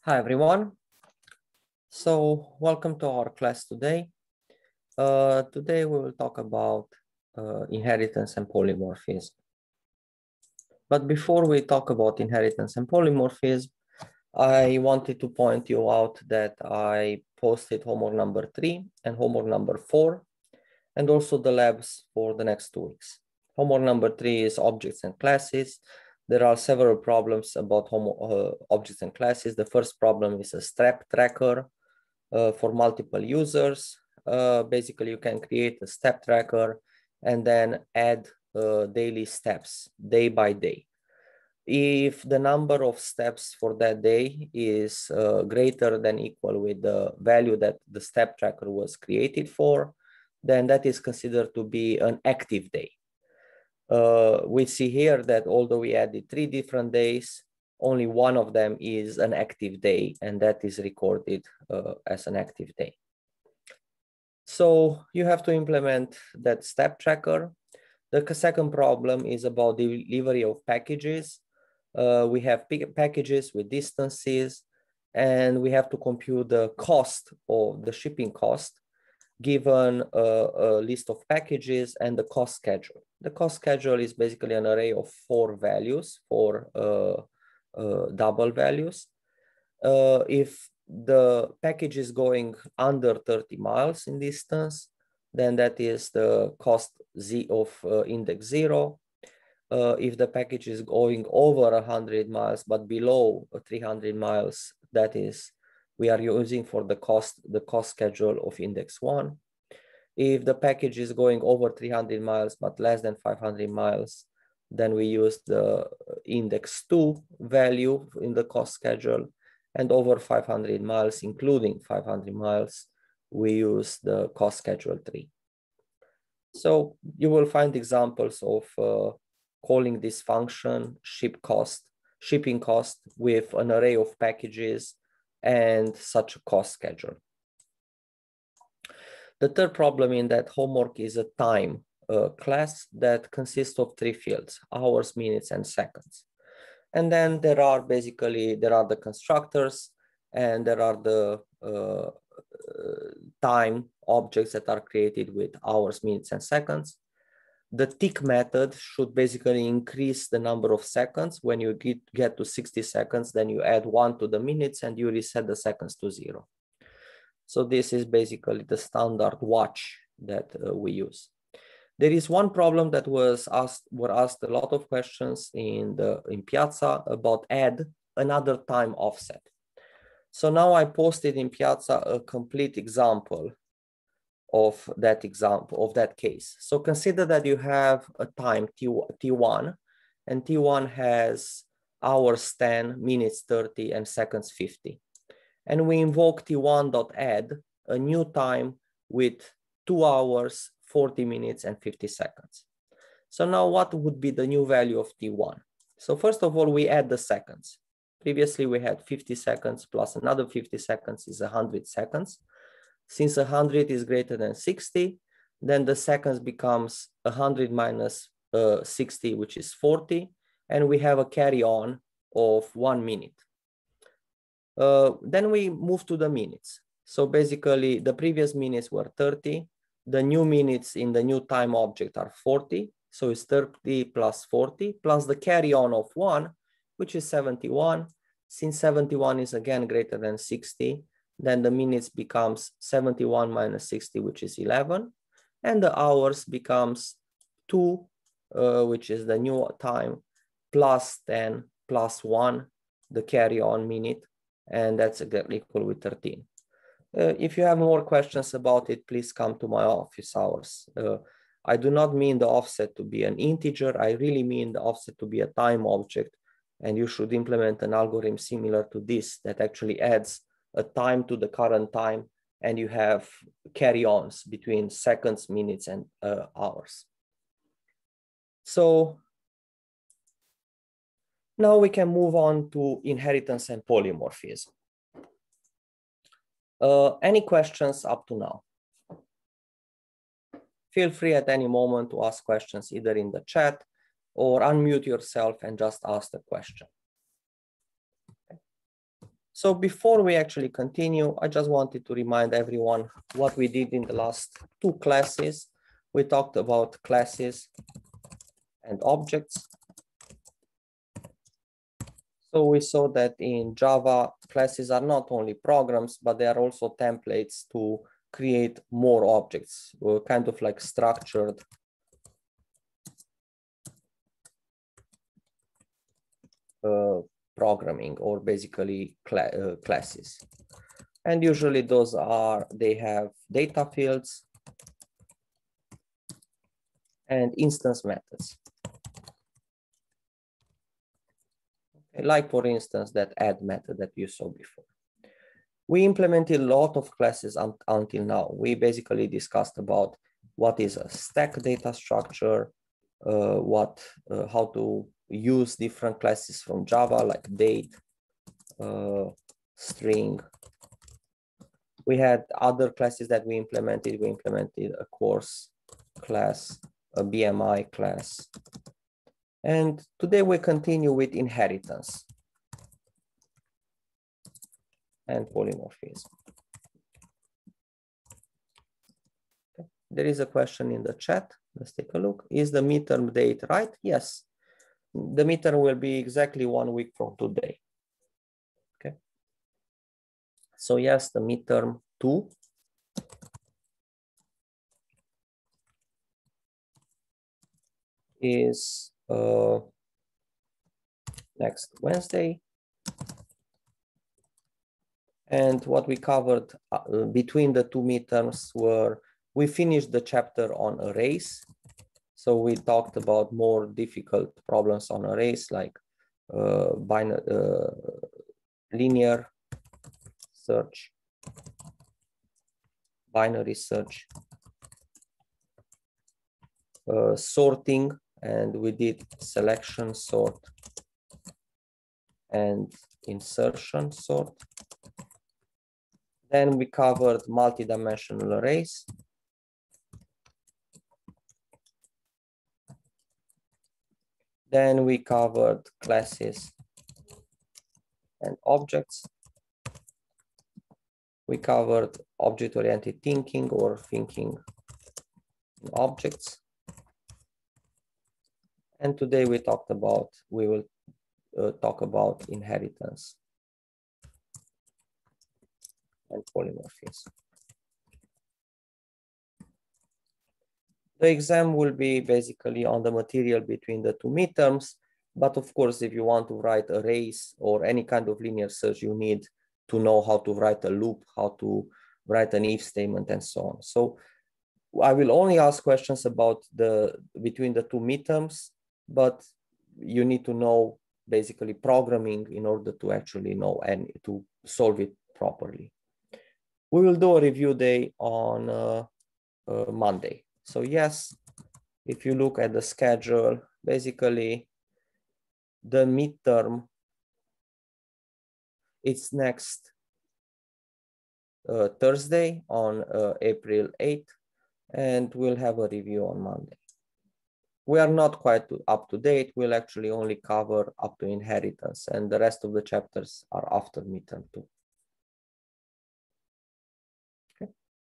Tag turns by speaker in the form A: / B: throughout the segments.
A: Hi, everyone. So welcome to our class today. Today we will talk about inheritance and polymorphism. But before we talk about inheritance and polymorphism, I wanted to point you out that I posted homework number 3 and homework number 4, and also the labs for the next 2 weeks. Homework number 3 is objects and classes. There are several problems about objects and classes. The first problem is a step tracker for multiple users. Basically, you can create a step tracker and then add daily steps, day by day. If the number of steps for that day is greater than equal with the value that the step tracker was created for, then that is considered to be an active day. We see here that although we added 3 different days, only one of them is an active day, and that is recorded as an active day. So you have to implement that step tracker. The second problem is about delivery of packages. We have packages with distances, and we have to compute the cost of the shipping cost given a list of packages and the cost schedule. The cost schedule is basically an array of 4 values, 4 double values. If the package is going under 30 miles in distance, then that is the cost Z of index 0. If the package is going over 100 miles but below 300 miles, that is we are using for the cost schedule of index 1. If the package is going over 300 miles but less than 500 miles, then we use the index 2 value in the cost schedule, and over 500 miles, including 500 miles, we use the cost schedule 3. So you will find examples of calling this function shipping cost with an array of packages and such a cost schedule. The third problem in that homework is a time class that consists of 3 fields: hours, minutes, and seconds. And then there are the constructors, and there are the time objects that are created with hours, minutes, and seconds. The tick method should basically increase the number of seconds. When you get to 60 seconds, then you add 1 to the minutes and you reset the seconds to 0. So this is basically the standard watch that we use. There is one problem that were asked a lot of questions in Piazza about add another time offset. So now I posted in Piazza a complete example of that case. So consider that you have a time T1, and T1 has hours 10, minutes 30, and seconds 50. And we invoke T1.add a new time with 2 hours, 40 minutes, and 50 seconds. So now what would be the new value of T1? So first of all, we add the seconds. Previously, we had 50 seconds plus another 50 seconds is 100 seconds. Since 100 is greater than 60, then the seconds becomes 100 minus 60, which is 40. And we have a carry on of 1 minute. Then we move to the minutes. So basically the previous minutes were 30. The new minutes in the new time object are 40. So it's 30 plus 40 plus the carry on of 1, which is 71. Since 71 is again greater than 60, then the minutes becomes 71 minus 60, which is 11. And the hours becomes 2, which is the new time, plus 10 plus 1, the carry on minute. And that's equal with 13. If you have more questions about it, please come to my office hours. I do not mean the offset to be an integer. I really mean the offset to be a time object. And you should implement an algorithm similar to this that actually adds a time to the current time, and you have carry-ons between seconds, minutes, and hours. So now we can move on to inheritance and polymorphism. Any questions up to now? Feel free at any moment to ask questions either in the chat or unmute yourself and just ask the question. So before we actually continue, I just wanted to remind everyone what we did in the last two classes. We talked about classes and objects. So we saw that in Java, classes are not only programs, but they are also templates to create more objects, kind of like structured programming, or basically classes. And usually those are, they have data fields and instance methods. Like for instance, that add method that you saw before. We implemented a lot of classes until now. We basically discussed about what is a stack data structure, how to use different classes from Java, like date, string. We had other classes that we implemented. We implemented a course class, a BMI class. And today we continue with inheritance and polymorphism. Okay. There is a question in the chat. Let's take a look. Is the midterm date right? Yes. The midterm will be exactly 1 week from today. Okay. So yes, the midterm 2 is next Wednesday. And what we covered between the two midterms were, we finished the chapter on arrays. So we talked about more difficult problems on arrays, like linear search, binary search, sorting, and we did selection sort and insertion sort. Then we covered multidimensional arrays. Then we covered classes and objects. We covered object-oriented thinking, or thinking in objects. And today we will talk about inheritance and polymorphism. The exam will be basically on the material between the two midterms, but of course, if you want to write arrays or any kind of linear search, you need to know how to write a loop, how to write an if statement, and so on. So I will only ask questions about between the two midterms, but you need to know basically programming in order to actually know and to solve it properly. We will do a review day on Monday. So yes, if you look at the schedule, basically the midterm, it's next Thursday on April 8th, and we'll have a review on Monday. We are not quite up to date. We'll actually only cover up to inheritance, and the rest of the chapters are after midterm 2. Okay.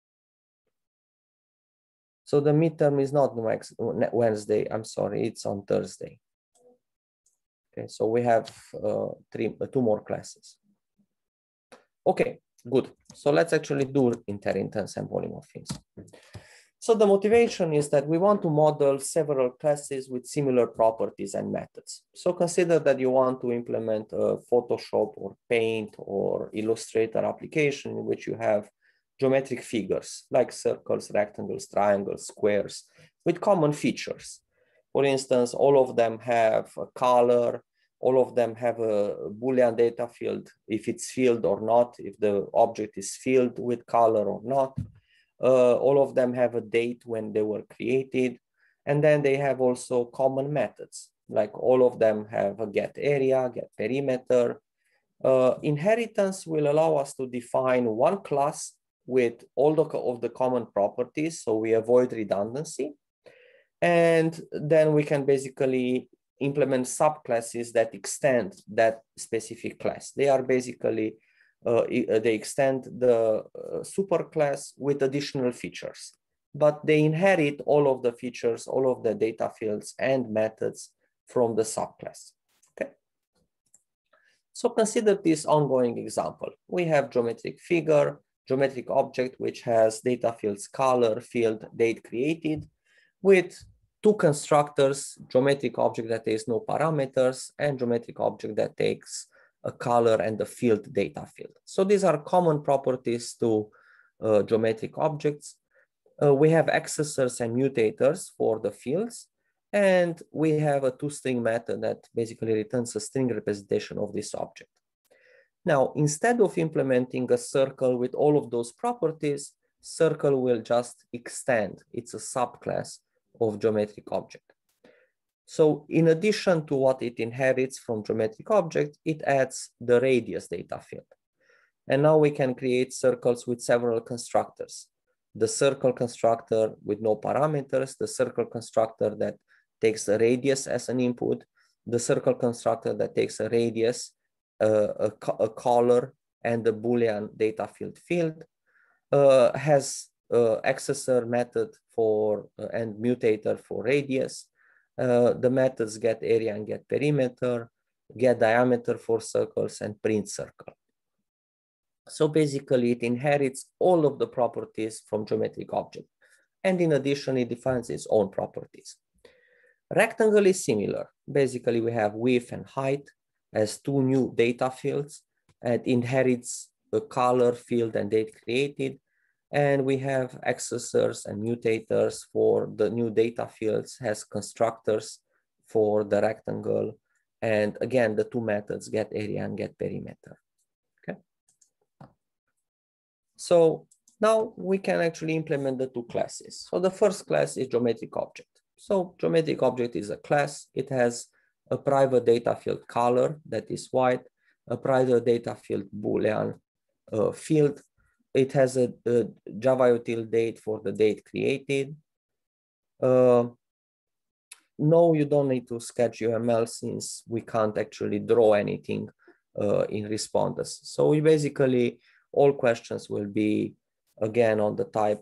A: So the midterm is not next Wednesday, I'm sorry, it's on Thursday. Okay, so we have 2 more classes. Okay, good. So let's actually do inheritance and polymorphism. So the motivation is that we want to model several classes with similar properties and methods. So consider that you want to implement a Photoshop or Paint or Illustrator application in which you have geometric figures like circles, rectangles, triangles, squares with common features. For instance, all of them have a color, all of them have a Boolean data field, if it's filled or not, if the object is filled with color or not. All of them have a date when they were created. And then they have also common methods, like all of them have a get area, get perimeter. Inheritance will allow us to define one class with all of the common properties, so we avoid redundancy. And then we can basically implement subclasses that extend that specific class. They are basically they extend the superclass with additional features, but they inherit all of the features, all of the data fields and methods from the subclass. Okay. So consider this ongoing example. We have geometric figure, geometric object, which has data fields, color, field, date created, with two constructors, geometric object that takes no parameters and geometric object that takes a color and the field data field. So these are common properties to geometric objects. We have accessors and mutators for the fields, and we have a toString method that basically returns a string representation of this object. Now, instead of implementing a circle with all of those properties, circle will just extend. It's a subclass of geometric object. So in addition to what it inherits from geometric object, it adds the radius data field. And now we can create circles with several constructors. The circle constructor with no parameters, the circle constructor that takes a radius as an input, the circle constructor that takes a radius, a color, and the Boolean data field, has accessor method for and mutator for radius. The methods get area and get perimeter, get diameter for circles, and print circle. So basically it inherits all of the properties from geometric object. And in addition, it defines its own properties. Rectangle is similar. Basically we have width and height as two new data fields, and inherits a color, field, and date created. And we have accessors and mutators for the new data fields, has constructors for the rectangle. And again, the two methods get area and get perimeter. Okay. So now we can actually implement the two classes. So the first class is geometric object. So geometric object is a class. It has a private data field color that is white, a private data field Boolean field. It has a Java util date for the date created. No, you don't need to sketch UML since we can't actually draw anything in responders. So we basically, all questions will be again on the type,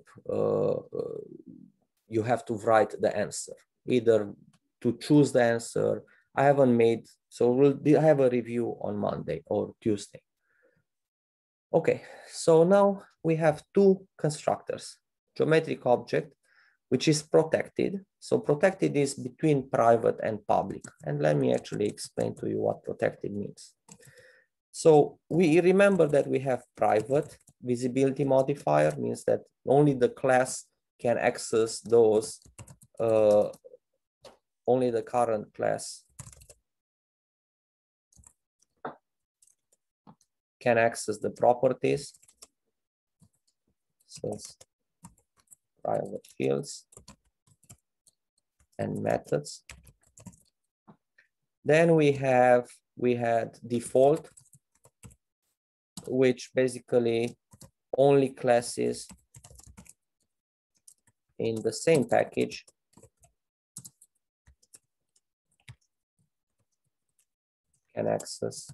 A: you have to write the answer, either to choose the answer. I haven't made, so we'll have a review on Monday or Tuesday. Okay, so now we have two constructors, geometric object, which is protected. So protected is between private and public. And let me actually explain to you what protected means. So we remember that we have private visibility modifier, means that only the class can access those, only the current class can access the properties. So private fields and methods. Then we had default, which basically only classes in the same package can access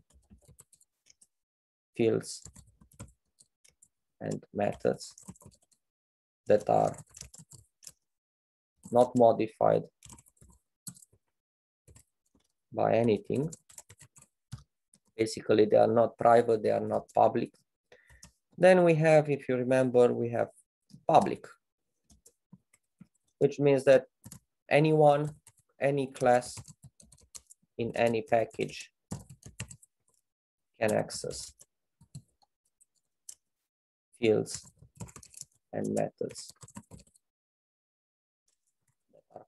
A: fields and methods that are not modified by anything. Basically, they are not private, they are not public. Then we have, if you remember, we have public, which means that anyone, any class in any package can access fields and methods that are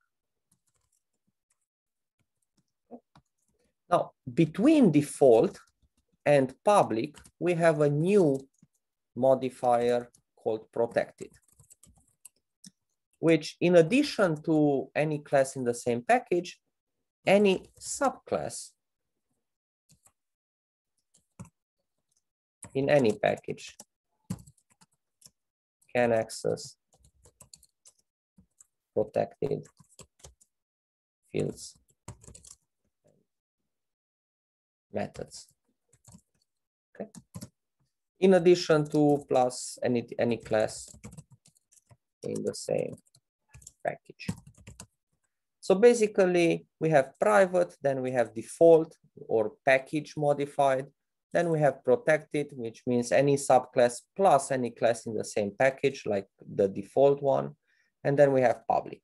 A: public. Now, between default and public, we have a new modifier called protected, which in addition to any class in the same package, any subclass in any package can access protected fields methods. Okay. in addition to plus any class in the same package. So basically we have private, then we have default or package modified, then we have protected, which means any subclass plus any class in the same package, like the default one, and then we have public.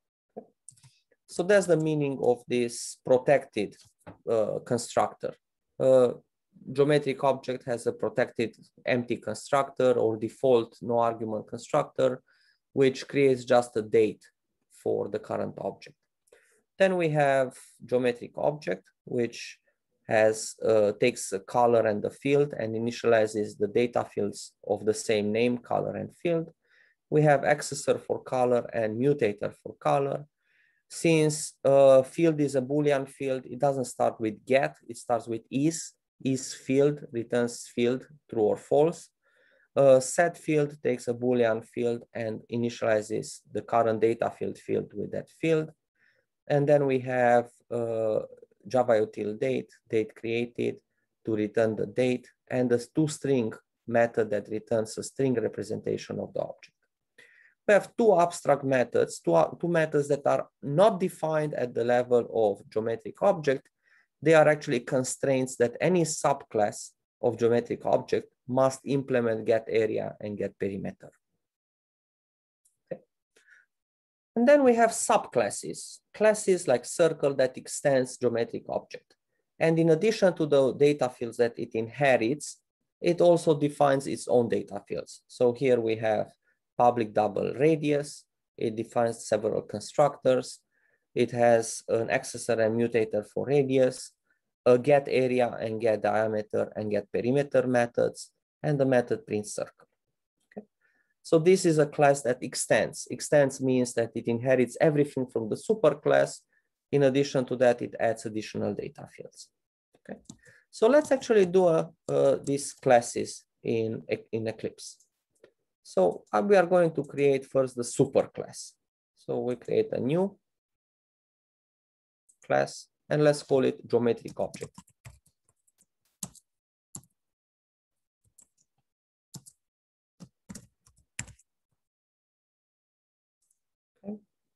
A: So that's the meaning of this protected constructor. Geometric object has a protected empty constructor or default no argument constructor, which creates just a date for the current object. Then we have geometric object, which has takes a color and the field and initializes the data fields of the same name, color and field. We have accessor for color and mutator for color. Since field is a Boolean field, it doesn't start with get, it starts with is. Is field returns field true or false. Set field takes a Boolean field and initializes the current data field with that field. And then we have Java util date created to return the date, and the toString method that returns a string representation of the object. We have two abstract methods, two methods that are not defined at the level of geometric object. They are actually constraints that any subclass of geometric object must implement get area and get perimeter. Okay. And then we have subclasses, classes like circle that extends geometric object. And in addition to the data fields that it inherits, it also defines its own data fields. So here we have public double radius. It defines several constructors. It has an accessor and mutator for radius, a get area and get diameter and get perimeter methods, and the method print circle. Okay. So this is a class that extends. Extends means that it inherits everything from the superclass. In addition to that, it adds additional data fields. Okay. So let's actually do these classes in Eclipse. So we are going to create first the superclass. So we create a new class and let's call it geometric object. Okay.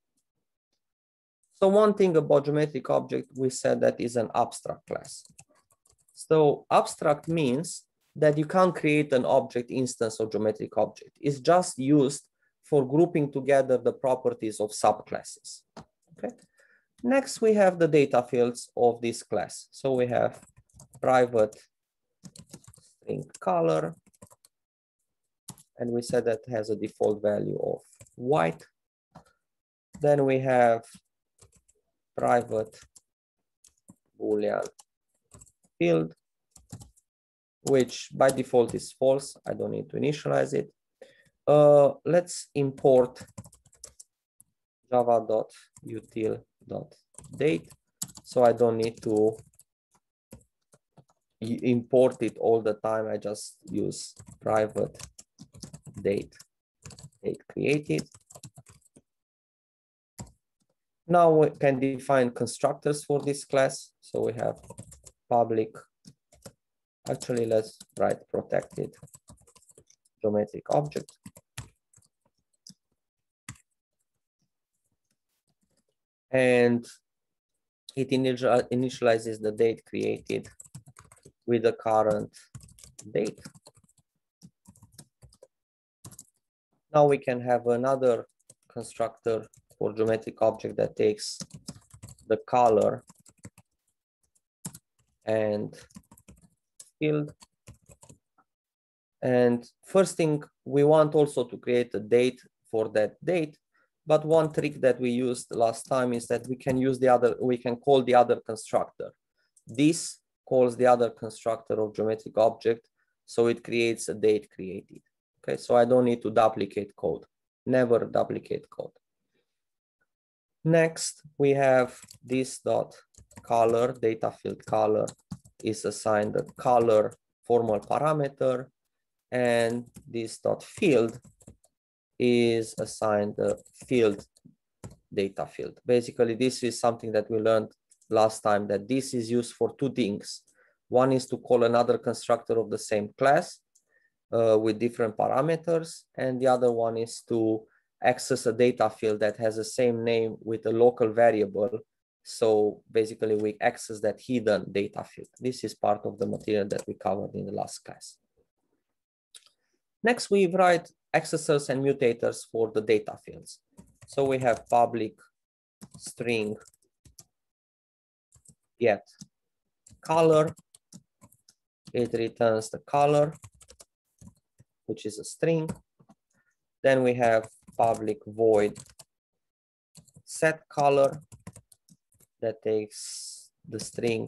A: So one thing about geometric object, we said that is an abstract class. So abstract means that you can't create an object instance of geometric object. It's just used for grouping together the properties of subclasses. Okay. Next, we have the data fields of this class. So we have private string color, and we said that has a default value of white. Then we have private Boolean field, which by default is false. I don't need to initialize it. Let's import java.util.date. So I don't need to import it all the time. I just use private date created. Now we can define constructors for this class. So we have public. Actually, let's write protected geometric object. And it initializes the date created with the current date. Now we can have another constructor for geometric object that takes the color and field. And first thing, we want also to create a date for that date. But one trick that we used last time is that we can use we can call the other constructor. This calls the other constructor of geometric object, so it creates a date created. Okay, so I don't need to duplicate code. Never duplicate code. Next, we have this dot color, data field color is assigned the color formal parameter, and this dot field is assigned the field data field. Basically, this is something that we learned last time, that this is used for two things. One is to call another constructor of the same class, with different parameters. And the other one is to access a data field that has the same name with a local variable. So basically we access that hidden data field. This is part of the material that we covered in the last class. Next, we write accessors and mutators for the data fields. So we have public string get color. It returns the color, which is a string. Then we have public void set color that takes the string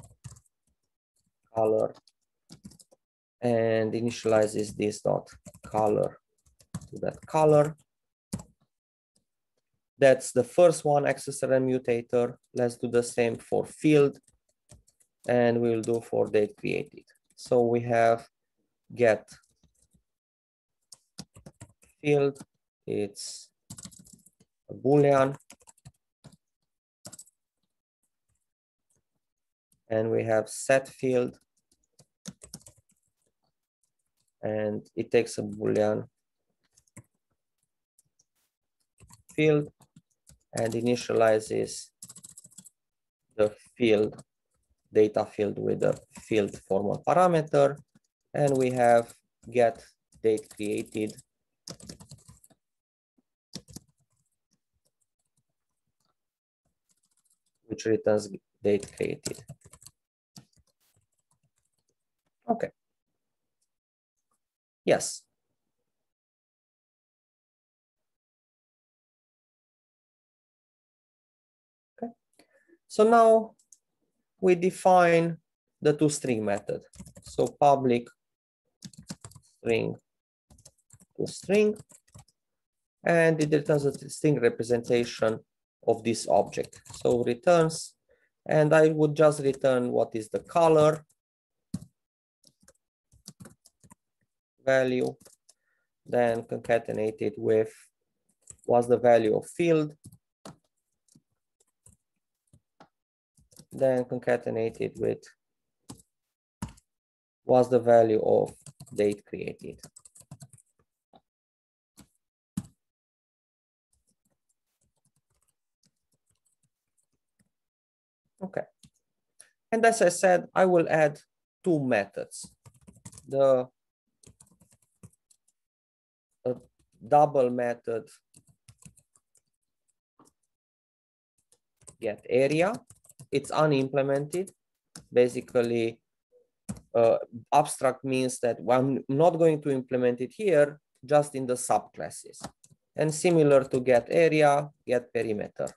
A: color and initializes this dot color to that color. That's the first one, accessor and mutator. Let's do the same for field, and we'll do for date created. So we have get field, it's a Boolean, and we have set field, and it takes a Boolean field and initializes the field data field with a field formal parameter, and we have get date created, which returns date created. Okay. Yes. Okay. So now we define the toString method. So public string toString, and it returns a string representation of this object. So returns, and I would just return what is the color value, then concatenate it with what's the value of field, then concatenate it with what's the value of date created. Okay. And as I said, I will add two methods. The double method get area. It's unimplemented. Basically, abstract means that I'm not going to implement it here, just in the subclasses. And similar to get area, get perimeter.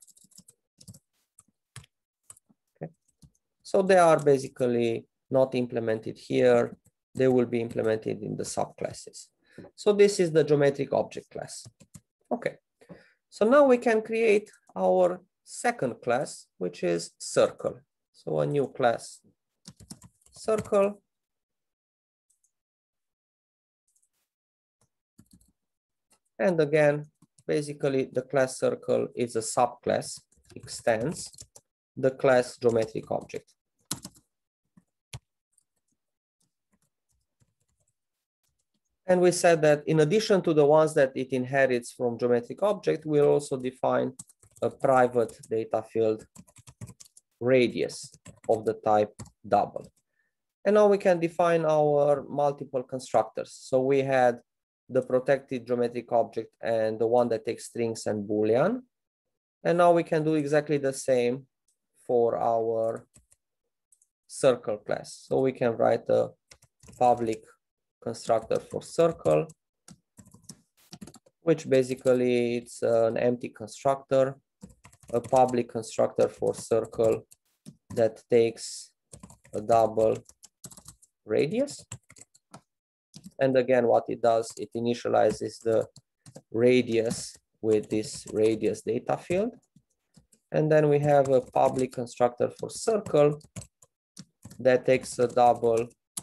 A: Okay. So they are basically not implemented here. They will be implemented in the subclasses. So this is the geometric object class. Okay. So now we can create our second class, which is circle. So a new class, circle. And again, basically the class circle is a subclass, extends the class geometric object. And we said that in addition to the ones that it inherits from geometric object, we'll also define a private data field radius of the type double. And now we can define our multiple constructors. So we had the protected geometric object and the one that takes strings and Boolean. And now we can do exactly the same for our circle class. So we can write a public constructor for circle, which basically it's an empty constructor, a public constructor for circle that takes a double radius. And again, what it does, it initializes the radius with this radius data field. And then we have a public constructor for circle that takes a double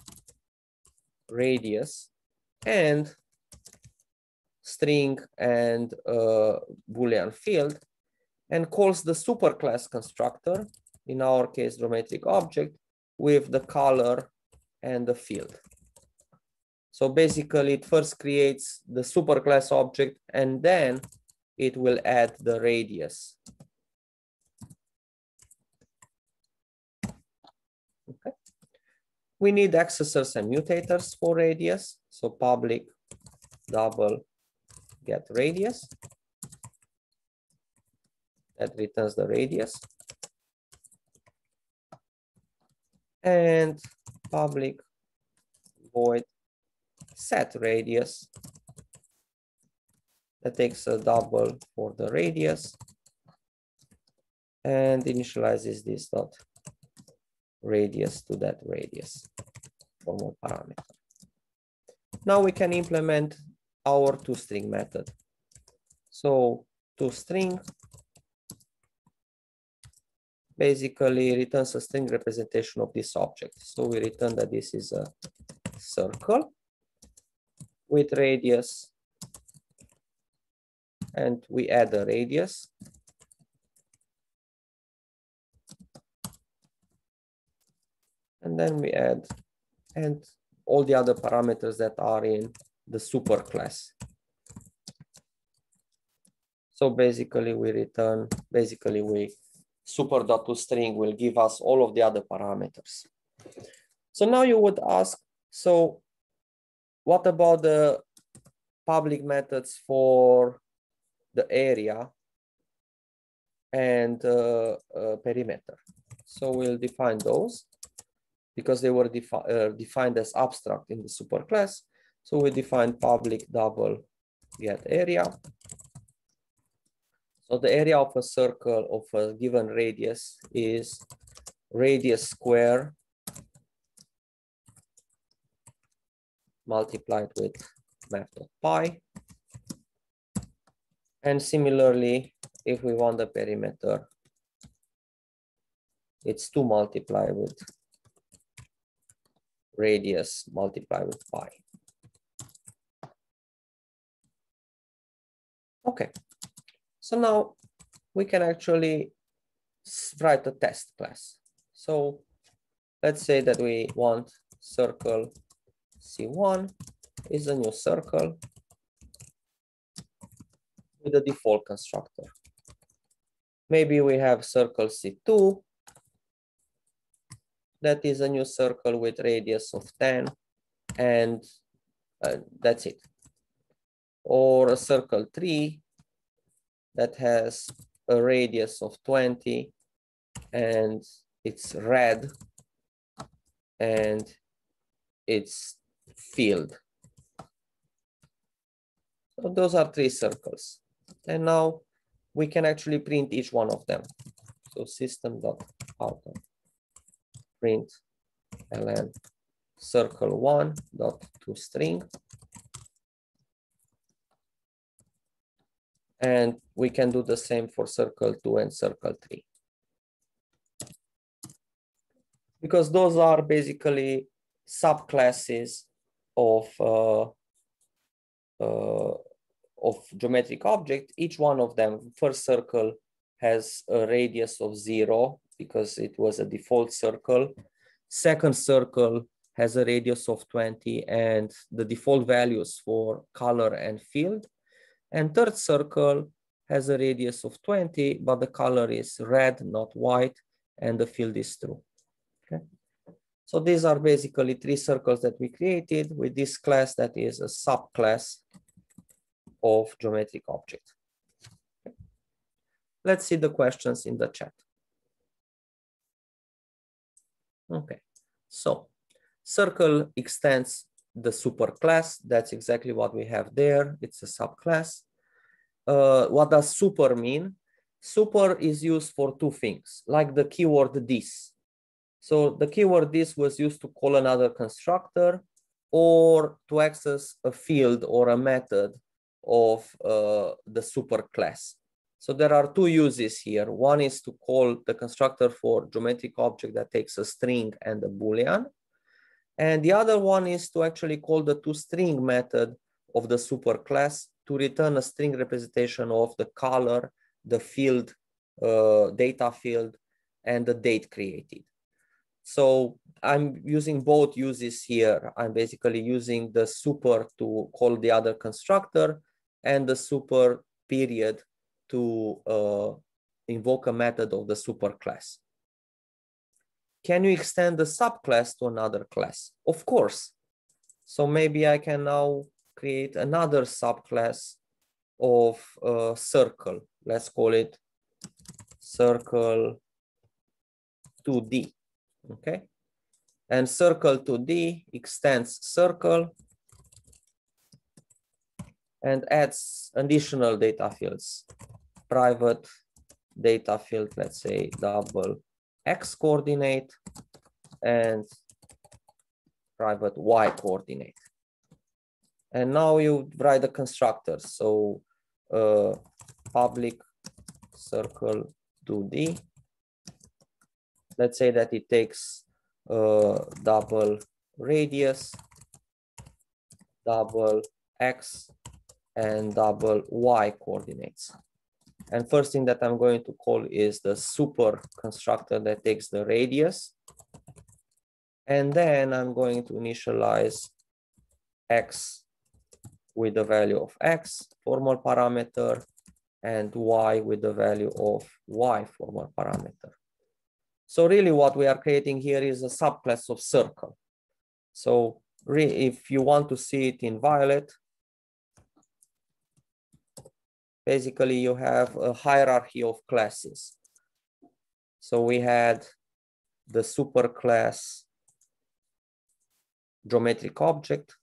A: radius and string and Boolean field, and calls the superclass constructor, in our case geometric object, with the color and the field. So basically it first creates the superclass object and then it will add the radius. Okay. We need accessors and mutators for radius. So public double get radius. That returns the radius. And public void set radius. That takes a double for the radius and initializes this dot radius to that radius for more parameter. Now we can implement our toString method. So toString basically returns a string representation of this object. So we return that this is a circle with radius, and we add a radius. And then we add and all the other parameters that are in the superclass. So basically we return, super.toString will give us all of the other parameters. So now you would ask, so what about the public methods for the area and perimeter? So we'll define those because they were defined as abstract in the superclass. So we define public double get area. So the area of a circle of a given radius is radius square multiplied with math.pi. And similarly, if we want the perimeter, it's 2 multiplied with radius multiplied with pi. Okay, so now we can actually write a test class. So let's say that we want circle C1 is a new circle with a default constructor. Maybe we have circle C2 that is a new circle with radius of 10 and that's it. Or a circle 3 that has a radius of 20 and it's red and it's filled. So those are 3 circles. And now we can actually print each one of them. So system.out print ln circle1.toString. And we can do the same for circle 2 and circle 3. Because those are basically subclasses of geometric object. Each one of them, first circle has a radius of 0 because it was a default circle. Second circle has a radius of 20 and the default values for color and field. And third circle has a radius of 20, but the color is red, not white, and the field is true. Okay. So these are basically 3 circles that we created with this class that is a subclass of geometric object. Okay. Let's see the questions in the chat. Okay, so circle extends the superclass. That's exactly what we have there. It's a subclass. What does super mean? Super is used for 2 things, like the keyword this. So the keyword this was used to call another constructor or to access a field or a method of the superclass. So there are 2 uses here. One is to call the constructor for geometric object that takes a string and a Boolean. And the other one is to actually call the toString method of the superclass to return a string representation of the color, the field, data field, and the date created. So I'm using both uses here. I'm basically using the super to call the other constructor and the super period to invoke a method of the superclass. Can you extend the subclass to another class? Of course. So maybe I can now create another subclass of circle. Let's call it circle 2D, okay? And circle 2D extends circle and adds additional data fields. Private data field, let's say double X coordinate and private Y coordinate. And now you write the constructors. So public circle 2D. Let's say that it takes double radius, double X, and double Y coordinates. And first thing that I'm going to call is the super constructor that takes the radius. And then I'm going to initialize X with the value of X, formal parameter, and Y with the value of Y, formal parameter. So really what we are creating here is a subclass of circle. So if you want to see it in violet, basically you have a hierarchy of classes. So we had the superclass geometric object,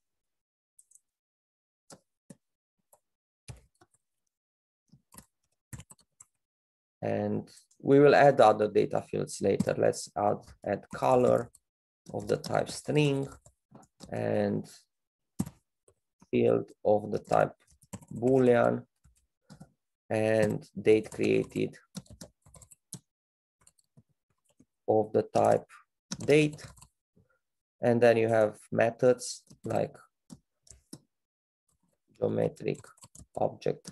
A: and we will add other data fields later. Let's add color of the type string and field of the type Boolean and date created of the type date. And then you have methods like geometric object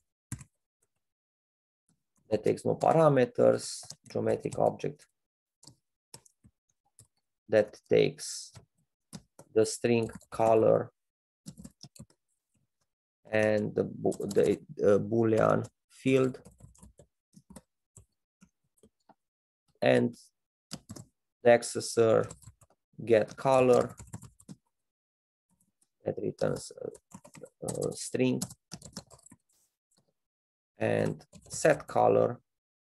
A: that takes no parameters, geometric object that takes the string color and the Boolean field, and the accessor get color that returns a string, and set color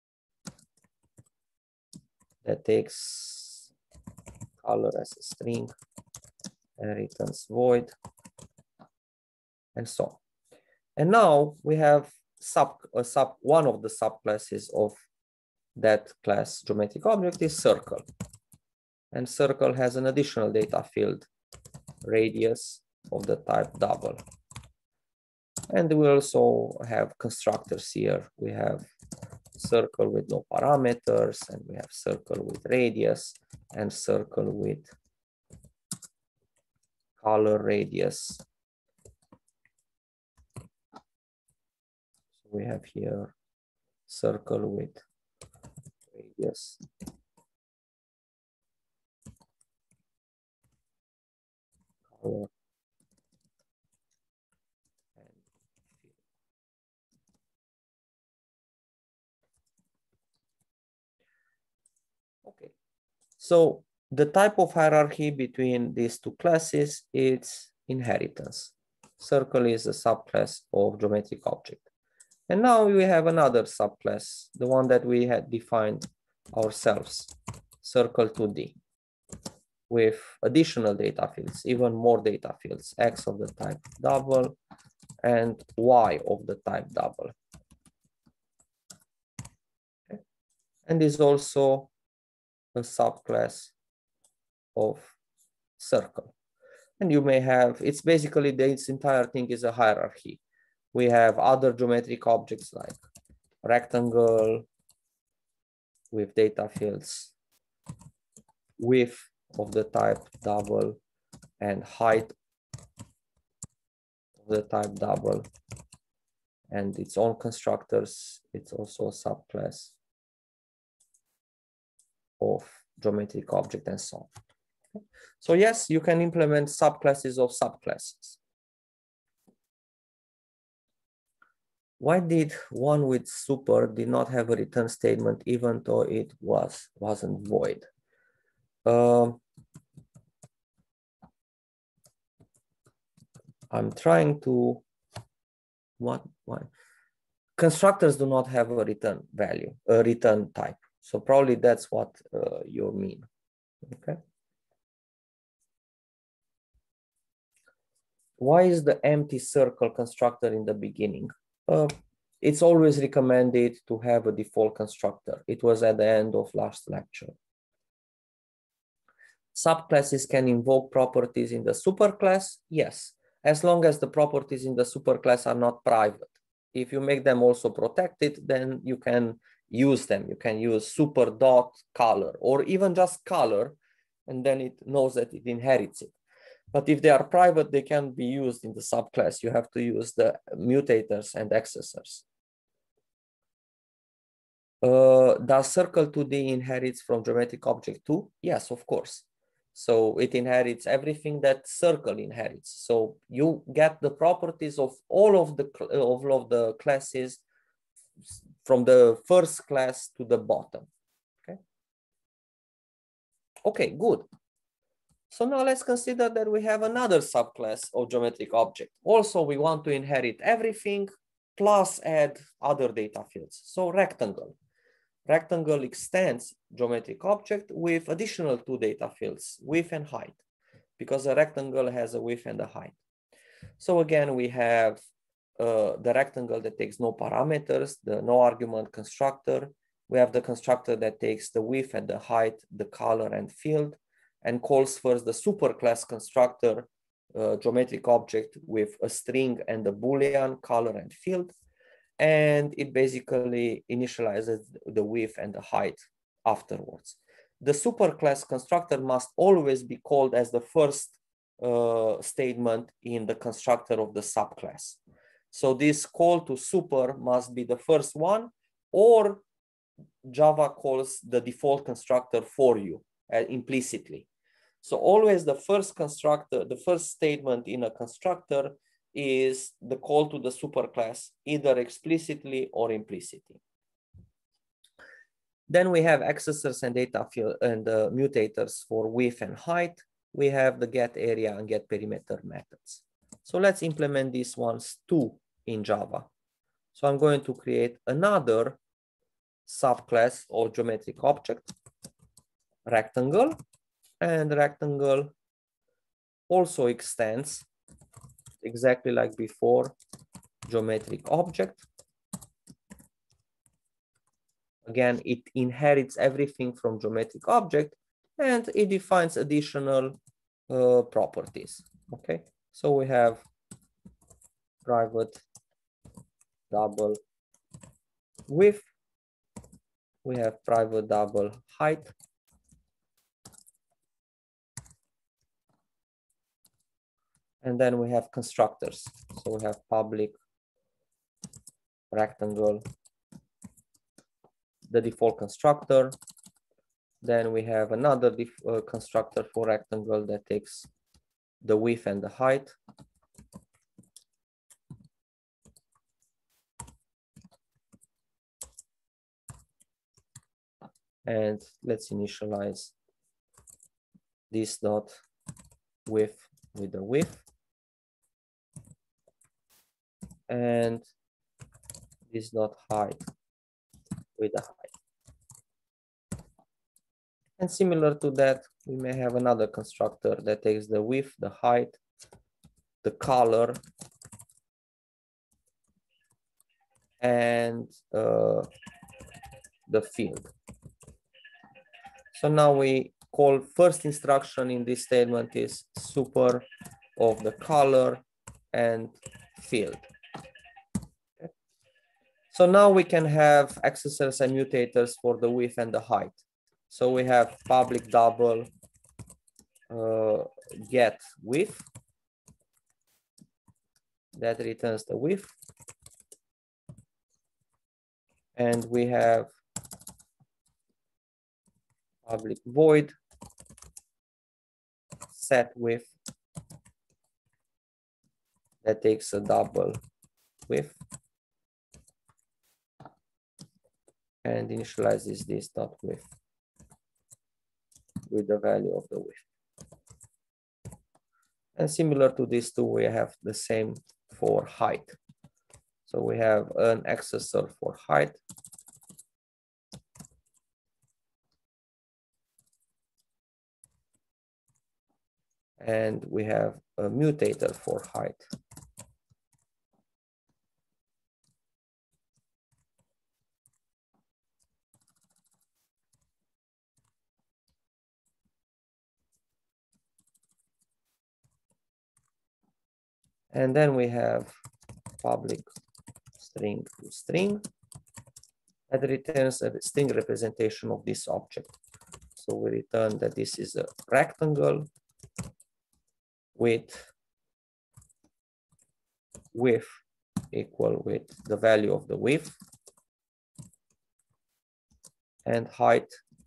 A: that takes color as a string and returns void, and so on. And now we have one of the subclasses of that class geometric object is circle. And circle has an additional data field, radius of the type double. And we also have constructors here. We have circle with no parameters, and we have circle with radius, and circle with color radius. So we have here circle with radius. Color. Okay, so the type of hierarchy between these two classes is inheritance. Circle is a subclass of geometric object. And now we have another subclass, the one that we had defined ourselves, circle 2D, with additional data fields, even more data fields, X of the type double and Y of the type double. Okay. And is also a subclass of circle. And you may have, it's basically this entire thing is a hierarchy. We have other geometric objects like rectangle with data fields, width of the type double, and height of the type double, and its own constructors. It's also a subclass of geometric object and so on. So yes, you can implement subclasses of subclasses. Why did one with super did not have a return statement even though it wasn't void? I'm trying to, why? Constructors do not have a return value, a return type. So probably that's what you mean, okay? Why is the empty circle constructor in the beginning? It's always recommended to have a default constructor. It was at the end of last lecture. Subclasses can invoke properties in the superclass, yes, as long as the properties in the superclass are not private. If you make them also protected, then you can use them. You can use super dot color or even just color, and then it knows that it inherits it. But if they are private, they can be used in the subclass. You have to use the mutators and accessors. Does circle 2D inherits from geometric object 2? Yes, of course. So it inherits everything that circle inherits. So you get the properties of all of the classes from the first class to the bottom. Okay. Okay, good. So now let's consider that we have another subclass of geometric object. Also, we want to inherit everything plus add other data fields. So rectangle. Rectangle extends geometric object with additional 2 data fields, width and height, because a rectangle has a width and a height. So again, we have the rectangle that takes no parameters, the no argument constructor. We have the constructor that takes the width and the height, the color and field, and calls first the superclass constructor, geometric object with a string and a Boolean, color and field. And it basically initializes the width and the height afterwards. The superclass constructor must always be called as the first statement in the constructor of the subclass. So this call to super must be the first one, or Java calls the default constructor for you implicitly. So always the first constructor, the first statement in a constructor is the call to the superclass, either explicitly or implicitly. Then we have accessors and data field and mutators for width and height. We have the get area and get perimeter methods. So let's implement these ones too in Java. So I'm going to create another subclass of geometric object, rectangle, and rectangle also extends exactly like before, geometric object. Again, it inherits everything from geometric object and it defines additional properties. Okay, so we have private double width, we have private double height, and then we have constructors. So we have public rectangle, the default constructor. Then we have another constructor for rectangle that takes the width and the height. And let's initialize this dot width with the width. And this dot height with the height. And similar to that, we may have another constructor that takes the width, the height, the color, and the field. So now we call first instruction in this statement is super of the color and field. Okay. So now we can have accessors and mutators for the width and the height. So we have public double get width that returns the width. And we have public void set width that takes a double width and initializes this dot width with the value of the width. And similar to these two, we have the same for height. So we have an accessor for height. And we have a mutator for height. And then we have public string to string that returns a string representation of this object. So we return that this is a rectangle with width equal with the value of the width and height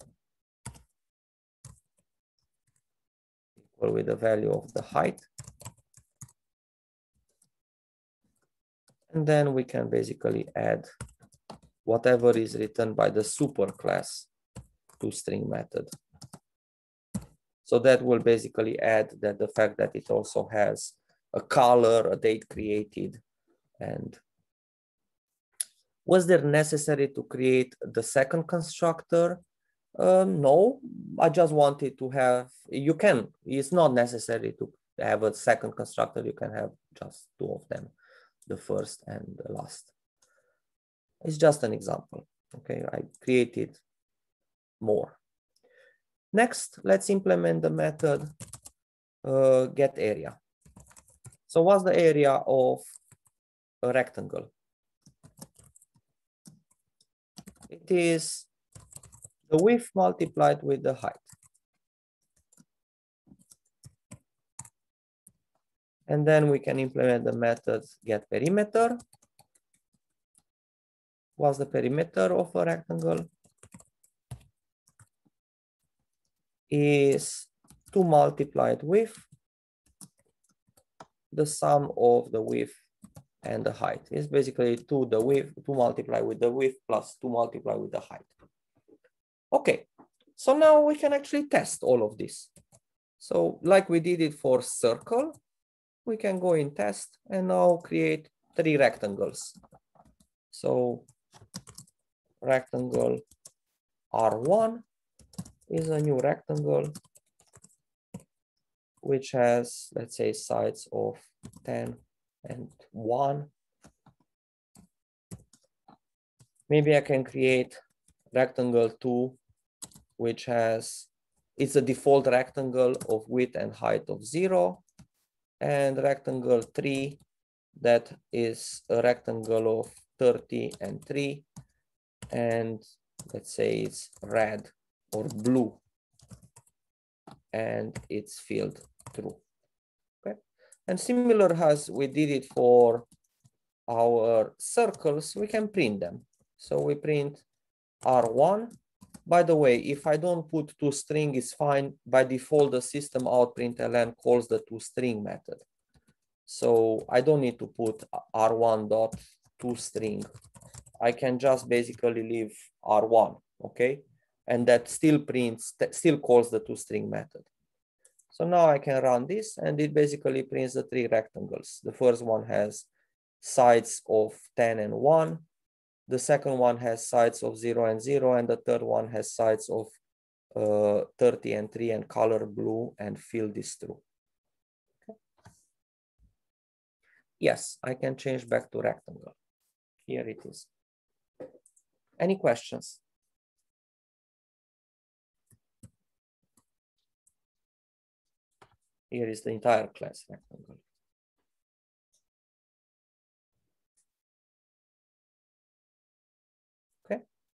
A: equal with the value of the height. And then we can basically add whatever is written by the superclass toString method. So that will basically add that the fact that it also has a color, a date created. And was there necessary to create the second constructor? No, I just wanted to have, it's not necessary to have a second constructor. You can have just two of them, the first and the last. It's just an example. Okay, I created more. Next, let's implement the method getArea. So what's the area of a rectangle? It is the width multiplied with the height. And then we can implement the method getPerimeter. What's the perimeter of a rectangle? Is 2 multiplied with the sum of the width and the height. It's basically 2 multiplied with the width plus 2 multiplied with the height. Okay, so now we can actually test all of this. So like we did it for circle, we can go in test and now create 3 rectangles. So rectangle R1 is a new rectangle which has, let's say, sides of 10 and 1. Maybe I can create rectangle 2, which has, it's a default rectangle of width and height of 0, and rectangle 3 that is a rectangle of 30 and 3, and let's say it's red or blue, and it's filled true. Okay, and similar as we did it for our circles, we can print them. So we print R1. By the way, if I don't put toString, it's fine. By default, the system out println calls the toString method. So I don't need to put R1.toString. I can just basically leave R1, okay? And that still prints, that still calls the toString method. So now I can run this and it basically prints the 3 rectangles. The first one has sides of 10 and 1. The second one has sides of 0 and 0. And the third one has sides of 30 and 3 and color blue and fill this true. Okay. Yes, I can change back to rectangle. Here it is. Any questions? Here is the entire class rectangle. Okay.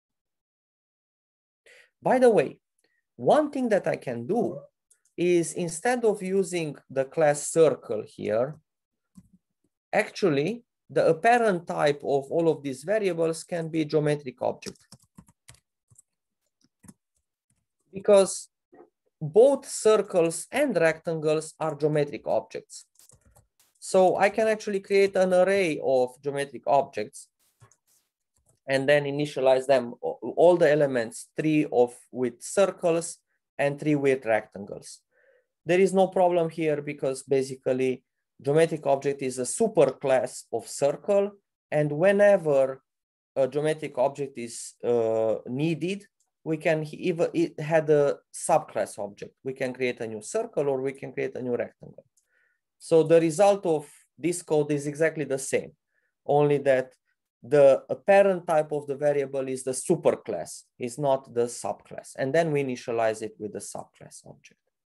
A: By the way, one thing that I can do is instead of using the class circle here, actually the apparent type of all of these variables can be geometric object. because both circles and rectangles are geometric objects. So I can actually create an array of geometric objects and then initialize them, all the elements, 3 with circles and 3 with rectangles. There is no problem here because basically geometric object is a superclass of circle, and whenever a geometric object is needed, we can either had a subclass object. We can create a new circle or we can create a new rectangle. So the result of this code is exactly the same, only that the parent type of the variable is the superclass, is not the subclass. And then we initialize it with the subclass object.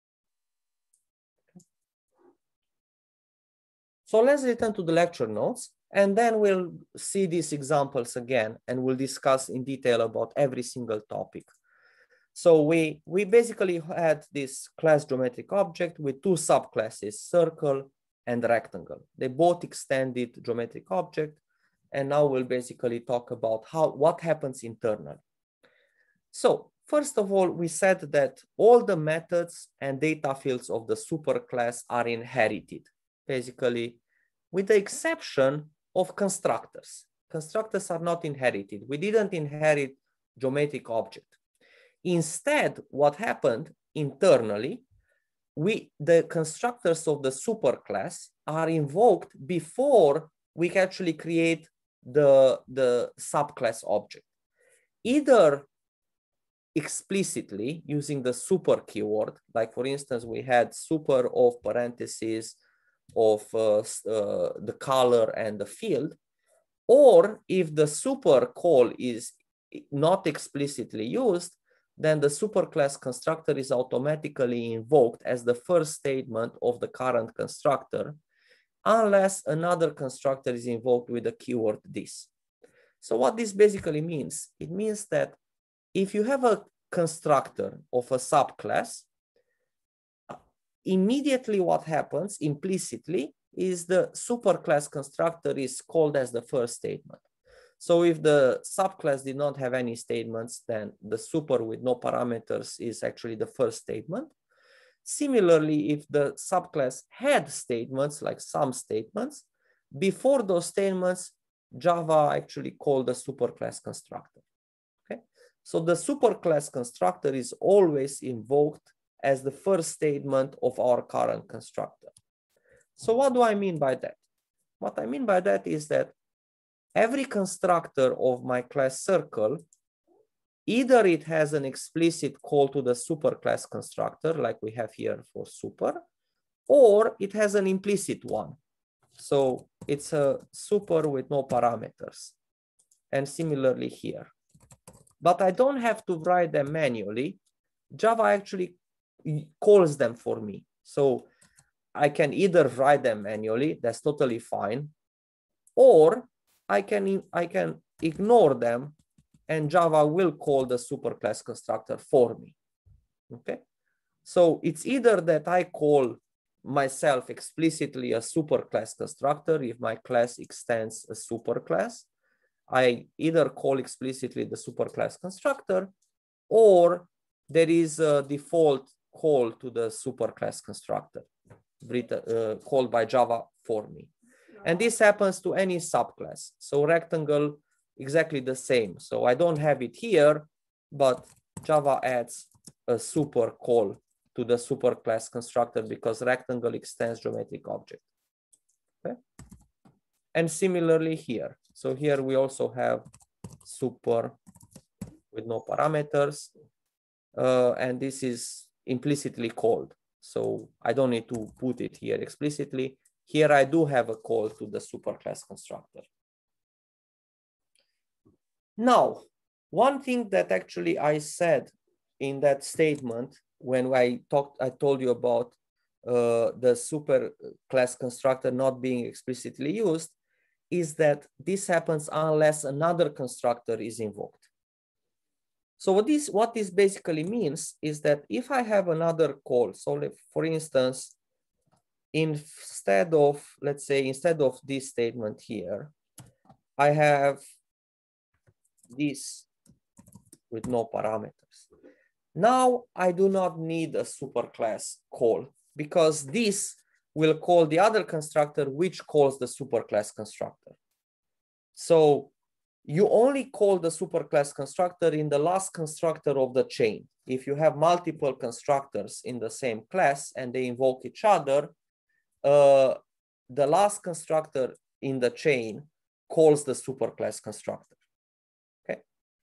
A: So let's return to the lecture notes, and then we'll see these examples again, and we'll discuss in detail about every single topic. So we basically had this class geometric object with 2 subclasses, circle and rectangle. They both extended geometric object, and now we'll basically talk about what happens internally. So first of all, we said that all the methods and data fields of the superclass are inherited, basically, with the exception of constructors. Constructors are not inherited. We didn't inherit geometric object. Instead, what happened internally, the constructors of the superclass are invoked before we actually create the subclass object. Either explicitly using the super keyword, like for instance, we had super of parentheses of the color and the field, or if the super call is not explicitly used, then the superclass constructor is automatically invoked as the first statement of the current constructor, unless another constructor is invoked with the keyword this. So what this basically means, it means that if you have a constructor of a subclass, immediately what happens implicitly is the superclass constructor is called as the first statement. So if the subclass did not have any statements, then the super with no parameters is actually the first statement. Similarly, if the subclass had statements, like some statements, before those statements, Java actually called the superclass constructor. Okay? So the superclass constructor is always invoked as the first statement of our current constructor. So what do I mean by that? What I mean by that is that every constructor of my class circle, either it has an explicit call to the superclass constructor, like we have here for super, or it has an implicit one. So it's a super with no parameters. And similarly here. But I don't have to write them manually. Java actually calls them for me. So I can either write them manually, that's totally fine, or I can ignore them and Java will call the superclass constructor for me. Okay, so it's either that I call myself explicitly a superclass constructor if my class extends a superclass. I either call explicitly the superclass constructor, or there is a default call to the superclass constructor called by Java for me. And this happens to any subclass. So rectangle, exactly the same. So I don't have it here, but Java adds a super call to the superclass constructor because rectangle extends geometric object. Okay? And similarly here. So here we also have super with no parameters. And this is implicitly called. So I don't need to put it here explicitly. Here I do have a call to the superclass constructor. Now, one thing that actually I said in that statement when I told you about the superclass constructor not being explicitly used is that this happens unless another constructor is invoked. So what this basically means is that if I have another call, so for instance, instead of this statement here, I have this with no parameters. Now I do not need a superclass call because this will call the other constructor which calls the superclass constructor. So you only call the superclass constructor in the last constructor of the chain. If you have multiple constructors in the same class and they invoke each other, the last constructor in the chain calls the superclass constructor. Okay.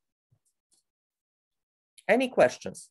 A: Any questions?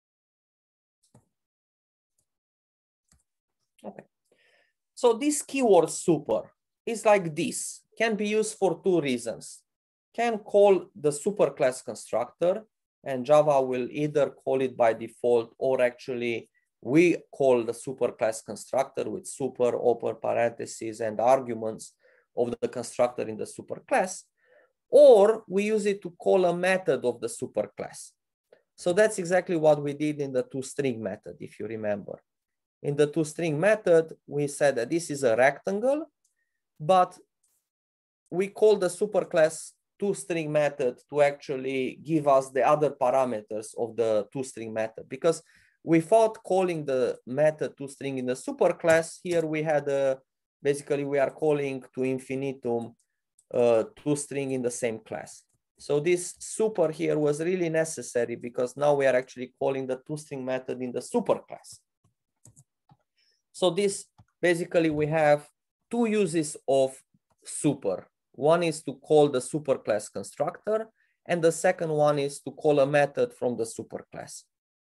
A: Okay. So this keyword super is like this, can be used for two reasons. Can call the superclass constructor, and Java will either call it by default or actually we call the superclass constructor with super, open parentheses, and arguments of the constructor in the superclass, or we use it to call a method of the superclass. So that's exactly what we did in the toString method, if you remember. In the toString method, we said that this is a rectangle, but we call the superclass toString method to actually give us the other parameters of the toString method, because without calling the method toString in the superclass, here we had basically we are calling to infinitum toString in the same class. So this super here was really necessary because now we are actually calling the toString method in the superclass. So this basically we have two uses of super. One is to call the superclass constructor, and the second one is to call a method from the superclass.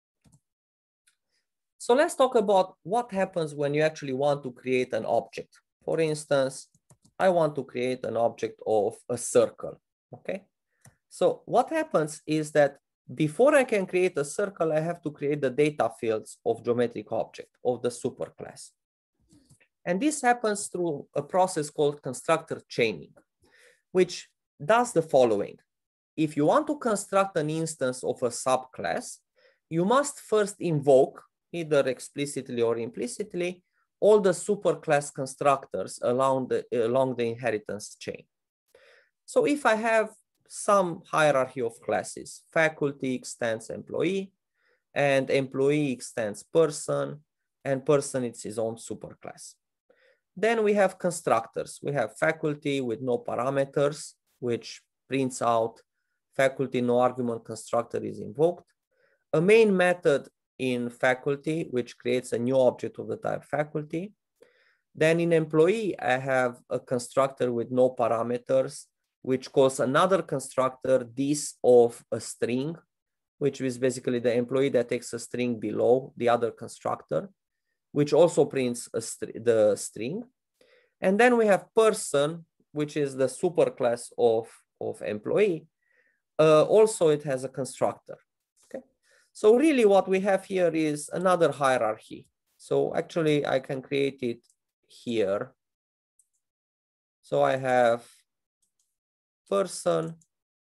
A: So let's talk about what happens when you actually want to create an object. For instance, I want to create an object of a circle, okay? So what happens is that before I can create a circle, I have to create the data fields of geometric object of the superclass. And this happens through a process called constructor chaining, which does the following. If you want to construct an instance of a subclass, you must first invoke, either explicitly or implicitly, all the superclass constructors along the inheritance chain. So if I have some hierarchy of classes, faculty extends employee, and employee extends person, and person is his own superclass. Then we have constructors. We have faculty with no parameters, which prints out faculty no argument constructor is invoked. A main method in faculty, which creates a new object of the type faculty. Then in employee, I have a constructor with no parameters, which calls another constructor this of a string, which is basically the employee that takes a string below the other constructor, which also prints the string. And then we have person, which is the superclass of employee. Also, it has a constructor. Okay. So really what we have here is another hierarchy. So actually I can create it here. So I have person,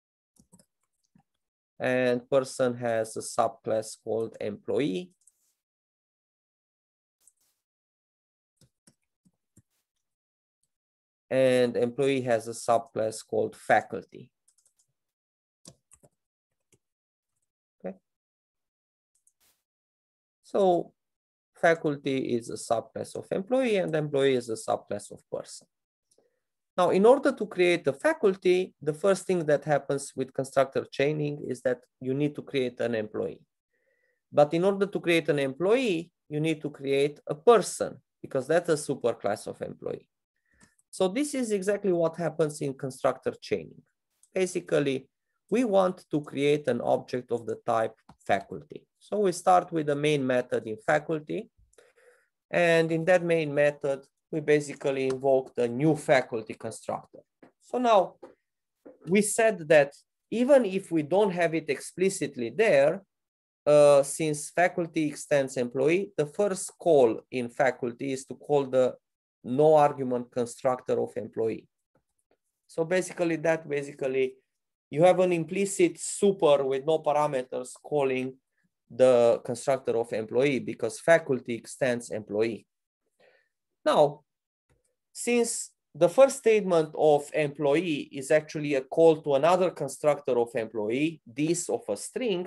A: and person has a subclass called employee. And employee has a subclass called faculty. Okay. So faculty is a subclass of employee, and employee is a subclass of person. Now, in order to create a faculty, the first thing that happens with constructor chaining is that you need to create an employee. But in order to create an employee, you need to create a person, because that's a superclass of employee. So this is exactly what happens in constructor chaining. Basically, we want to create an object of the type faculty. So we start with the main method in faculty. And in that main method, we basically invoked a new faculty constructor. So now we said that even if we don't have it explicitly there, since faculty extends employee, the first call in faculty is to call the no argument constructor of employee. So basically you have an implicit super with no parameters calling the constructor of employee because faculty extends employee. Now, since the first statement of employee is actually a call to another constructor of employee, this of a string,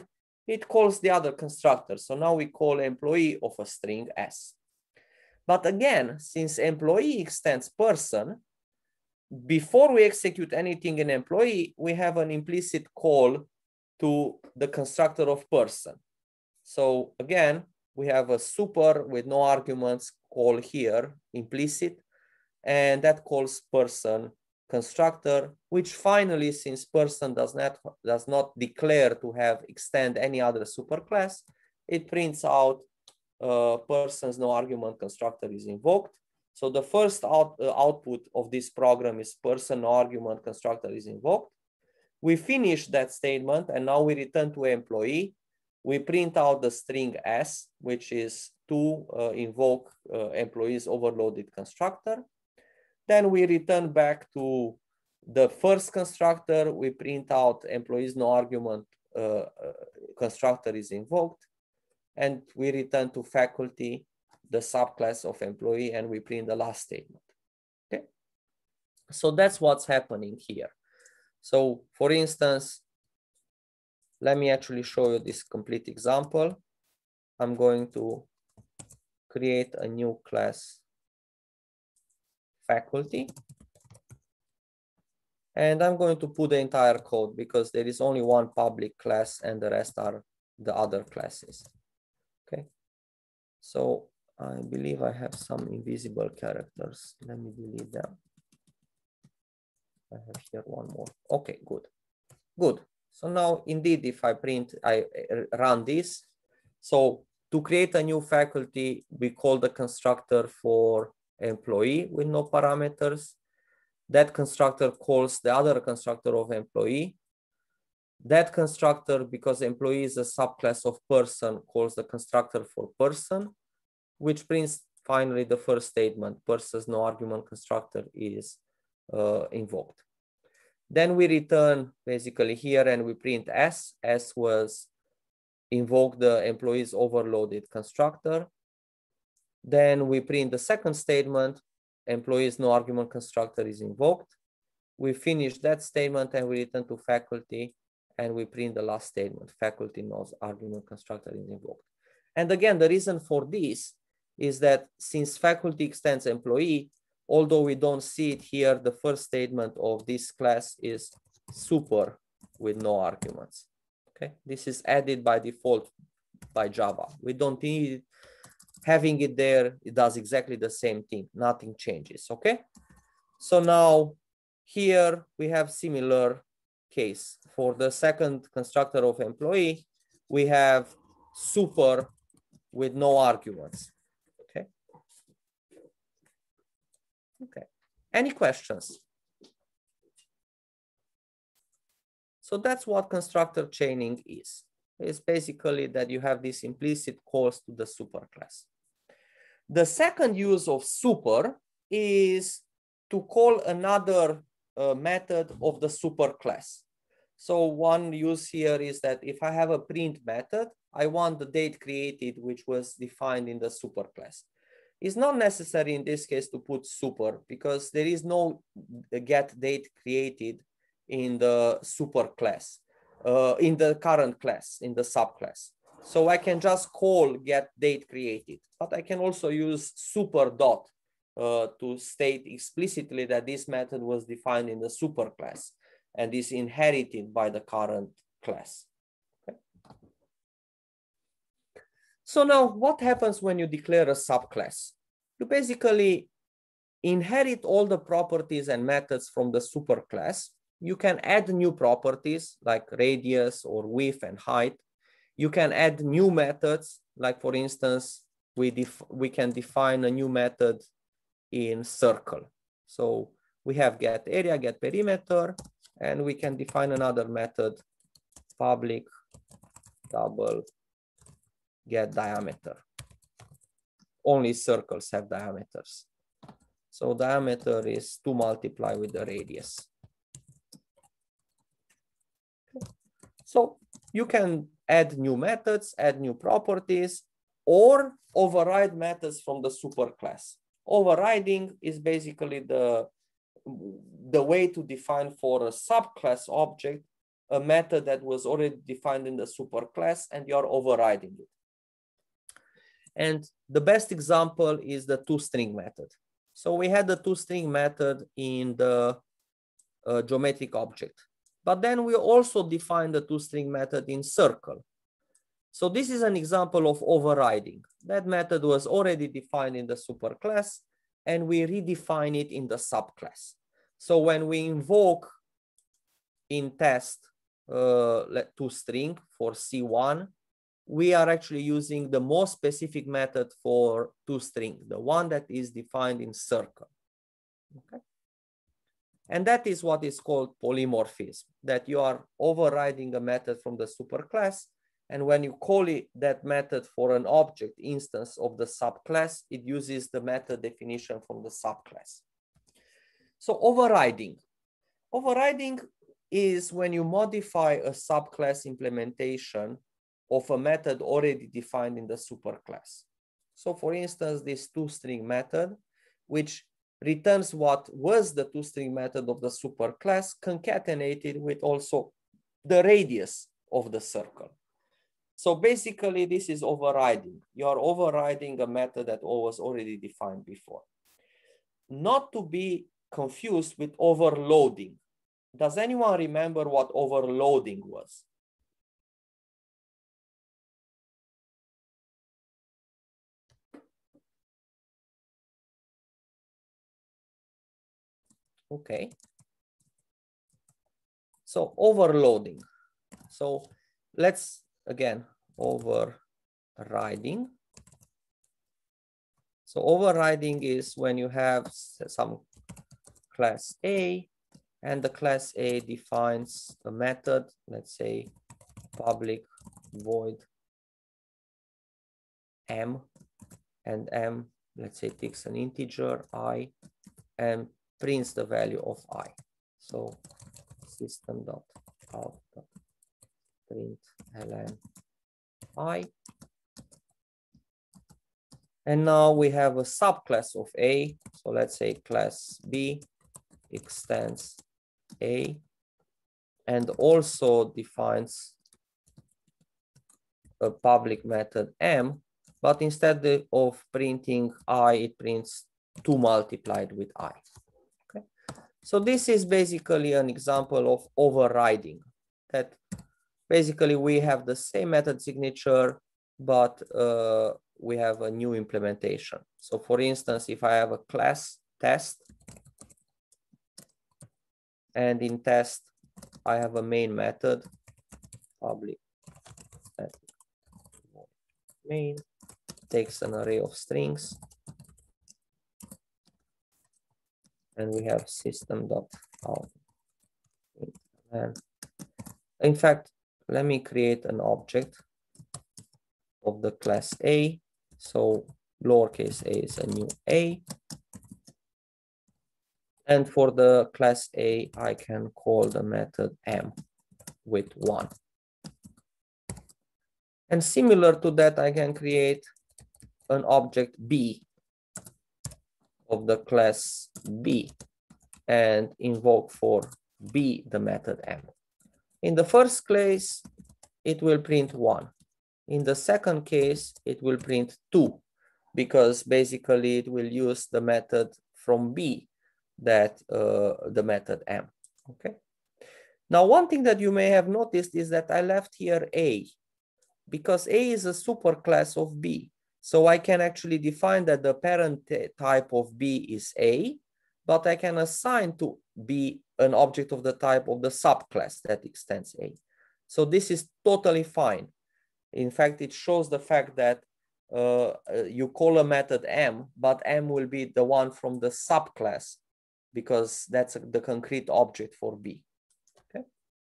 A: it calls the other constructor. So now we call employee of a string S. But again, since employee extends person, before we execute anything in employee, we have an implicit call to the constructor of person. So again, we have a super with no arguments call here, implicit, and that calls person constructor, which finally, since person does not declare to have extend any other superclass, it prints out person's no argument constructor is invoked. So the first output of this program is person no argument constructor is invoked. We finish that statement and now we return to employee. We print out the string S, which is to invoke employee's overloaded constructor. Then we return back to the first constructor. We print out employee's no argument constructor is invoked. And we return to faculty, the subclass of employee, and we print the last statement. Okay. So that's what's happening here. So for instance, let me actually show you this complete example. I'm going to create a new class faculty. And I'm going to put the entire code because there is only one public class and the rest are the other classes. Okay. So I believe I have some invisible characters. Let me delete them. I have here one more. Okay, good. Good. So now indeed, if I run this. So to create a new faculty, we call the constructor for employee with no parameters. That constructor calls the other constructor of employee. That constructor, because employee is a subclass of person, calls the constructor for person, which prints finally the first statement, person's no argument constructor is invoked. Then we return basically here and we print S. S was invoke the employee's overloaded constructor. Then we print the second statement, employee's no argument constructor is invoked. We finish that statement and we return to faculty and we print the last statement, faculty no argument constructor is invoked. And again, the reason for this is that since faculty extends employee, although we don't see it here, the first statement of this class is super with no arguments. Okay, this is added by default by Java. We don't need it. Having it there, it does exactly the same thing. Nothing changes. Okay, so now here we have similar case. For the second constructor of employee, we have super with no arguments. Okay. Okay. Any questions? So that's what constructor chaining is. It's basically that you have these implicit calls to the superclass. The second use of super is to call another method of the superclass. So one use here is that if I have a print method, I want the date created, which was defined in the superclass. It's not necessary in this case to put super because there is no get date created in the superclass, in the current class, in the subclass. So I can just call get date created, but I can also use super dot to state explicitly that this method was defined in the superclass and is inherited by the current class. Okay. So now what happens when you declare a subclass? You basically inherit all the properties and methods from the superclass. You can add new properties like radius or width and height. You can add new methods, like for instance, we can define a new method in circle. So we have get area, get perimeter, and we can define another method, public double get diameter. Only circles have diameters. So diameter is 2 multiply with the radius. So you can add new methods, add new properties, or override methods from the superclass. Overriding is basically the way to define for a subclass object a method that was already defined in the superclass and you're overriding it. And the best example is the toString method. So we had the toString method in the geometric object, but then we also defined the toString method in circle. So this is an example of overriding. That method was already defined in the superclass and we redefine it in the subclass. So when we invoke in test toString for C1, we are actually using the most specific method for toString, the one that is defined in circle. Okay? And that is what is called polymorphism, that you are overriding a method from the superclass, and when you call it, that method for an object instance of the subclass, it uses the method definition from the subclass. So overriding. Overriding is when you modify a subclass implementation of a method already defined in the superclass. So for instance, this toString method, which returns what was the toString method of the superclass, concatenated with also the radius of the circle. So basically, this is overriding. You are overriding a method that was already defined before. Not to be confused with overloading. Does anyone remember what overloading was? Okay. So overloading. So let's again overriding. So overriding is when you have some class A and the class A defines a method, let's say public void m, and m, let's say, takes an integer I and prints the value of I. So system.out.println I. And now we have a subclass of A. So let's say class B extends A and also defines a public method M, but instead of printing I, it prints 2 multiplied with I. Okay. So this is basically an example of overriding, that basically we have the same method signature, but we have a new implementation. So for instance, if I have a class test, and in test, I have a main method, public main, takes an array of strings, and we have system.out. In fact, let me create an object of the class A. So lowercase a is a new A. And for the class A, I can call the method M with 1. And similar to that, I can create an object B of the class B and invoke for B the method M. In the first case, it will print 1. In the second case, it will print 2, because basically it will use the method from B, that the method M. Okay. Now, one thing that you may have noticed is that I left here A, because A is a superclass of B. So I can actually define that the parent type of B is A, but I can assign to B an object of the type of the subclass that extends A. So this is totally fine. In fact, it shows the fact that you call a method M, but M will be the one from the subclass, because that's the concrete object for B. Okay.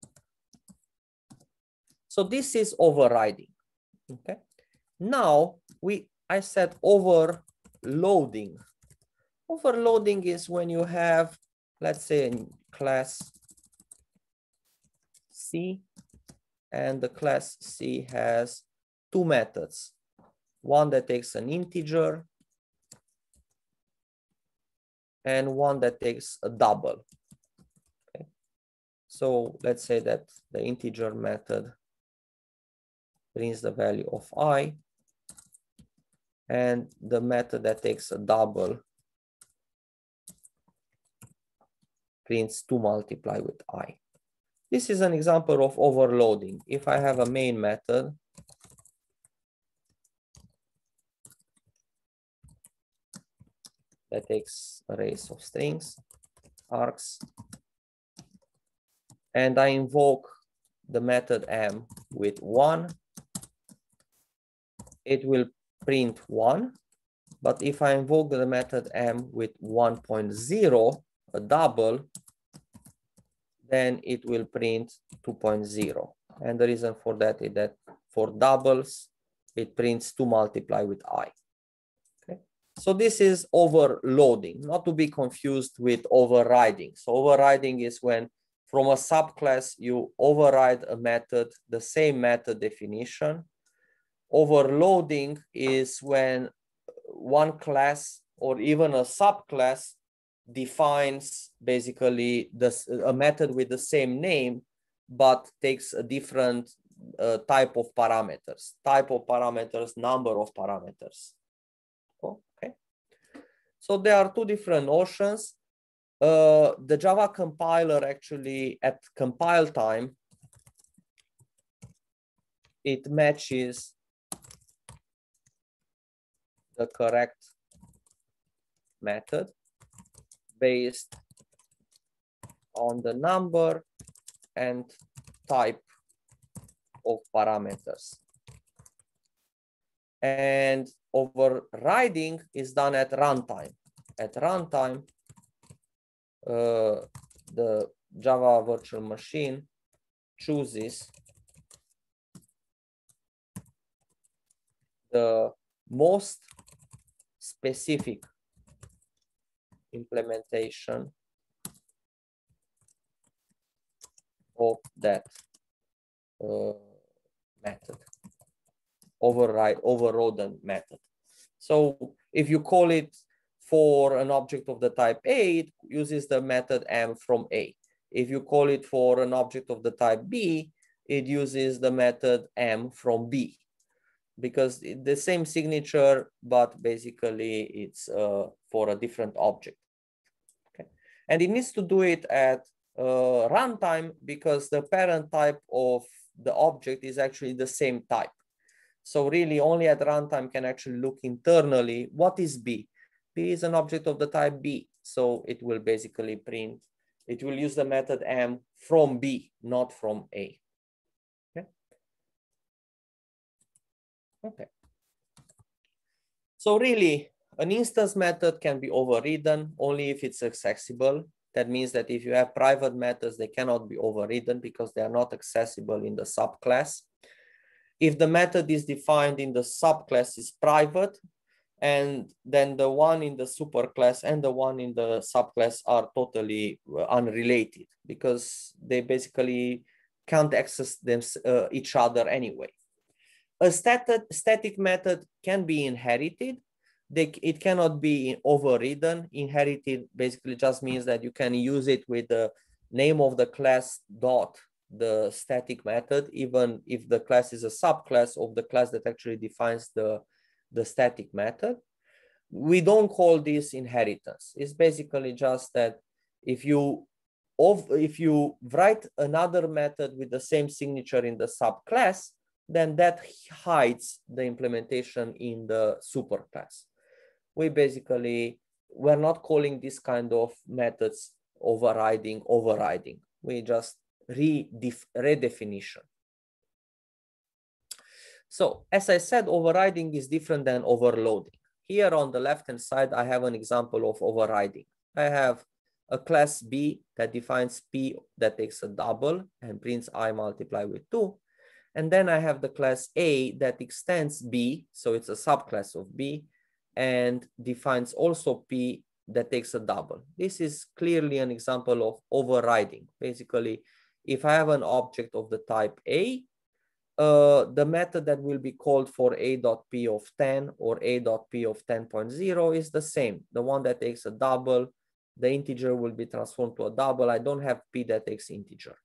A: So this is overriding. Okay. Now I said overloading. Overloading is when you have, let's say, class C, and the class C has 2 methods. One that takes an integer and one that takes a double. Okay. So let's say that the integer method prints the value of I, and the method that takes a double prints to multiply with I. This is an example of overloading. If I have a main method that takes arrays of strings, args, and I invoke the method m with 1, it will print 1. But if I invoke the method m with 1.0, a double, then it will print 2.0. And the reason for that is that for doubles, it prints to multiply with I. Okay. So this is overloading, not to be confused with overriding. So overriding is when from a subclass you override a method, the same method definition. Overloading is when one class or even a subclass defines basically a method with the same name, but takes a different type of parameters, number of parameters. Okay. So there are two different notions. The Java compiler actually at compile time, it matches the correct method based on the number and type of parameters. And overriding is done at runtime. At runtime, the Java virtual machine chooses the most specific implementation of that method, overridden method. So if you call it for an object of the type A, it uses the method m from A. If you call it for an object of the type B, it uses the method m from B, because the same signature, but basically it's for a different object. Okay. And it needs to do it at runtime because the parent type of the object is actually the same type. So really only at runtime can actually look internally, what is B? B is an object of the type B. So it will basically print, it will use the method m from B, not from A. Okay. Okay. So really an instance method can be overridden only if it's accessible. That means that if you have private methods, they cannot be overridden because they are not accessible in the subclass. If the method is defined in the subclass is private, and then the one in the superclass and the one in the subclass are totally unrelated because they basically can't access them, each other anyway. A static method can be inherited. It cannot be overridden. Inherited basically just means that you can use it with the name of the class dot the static method, even if the class is a subclass of the class that actually defines the static method. We don't call this inheritance. It's basically just that if you write another method with the same signature in the subclass, then that hides the implementation in the superclass. We're not calling this kind of methods overriding. We just redefinition. So as I said, overriding is different than overloading. Here on the left-hand side, I have an example of overriding. I have a class B that defines P that takes a double and prints I multiplied with 2. And then I have the class A that extends B, so it's a subclass of B, and defines also P that takes a double. This is clearly an example of overriding. Basically, if I have an object of the type A, the method that will be called for a.p of 10 or a.p of 10.0 is the same. The one that takes a double, the integer will be transformed to a double. I don't have p that takes integer.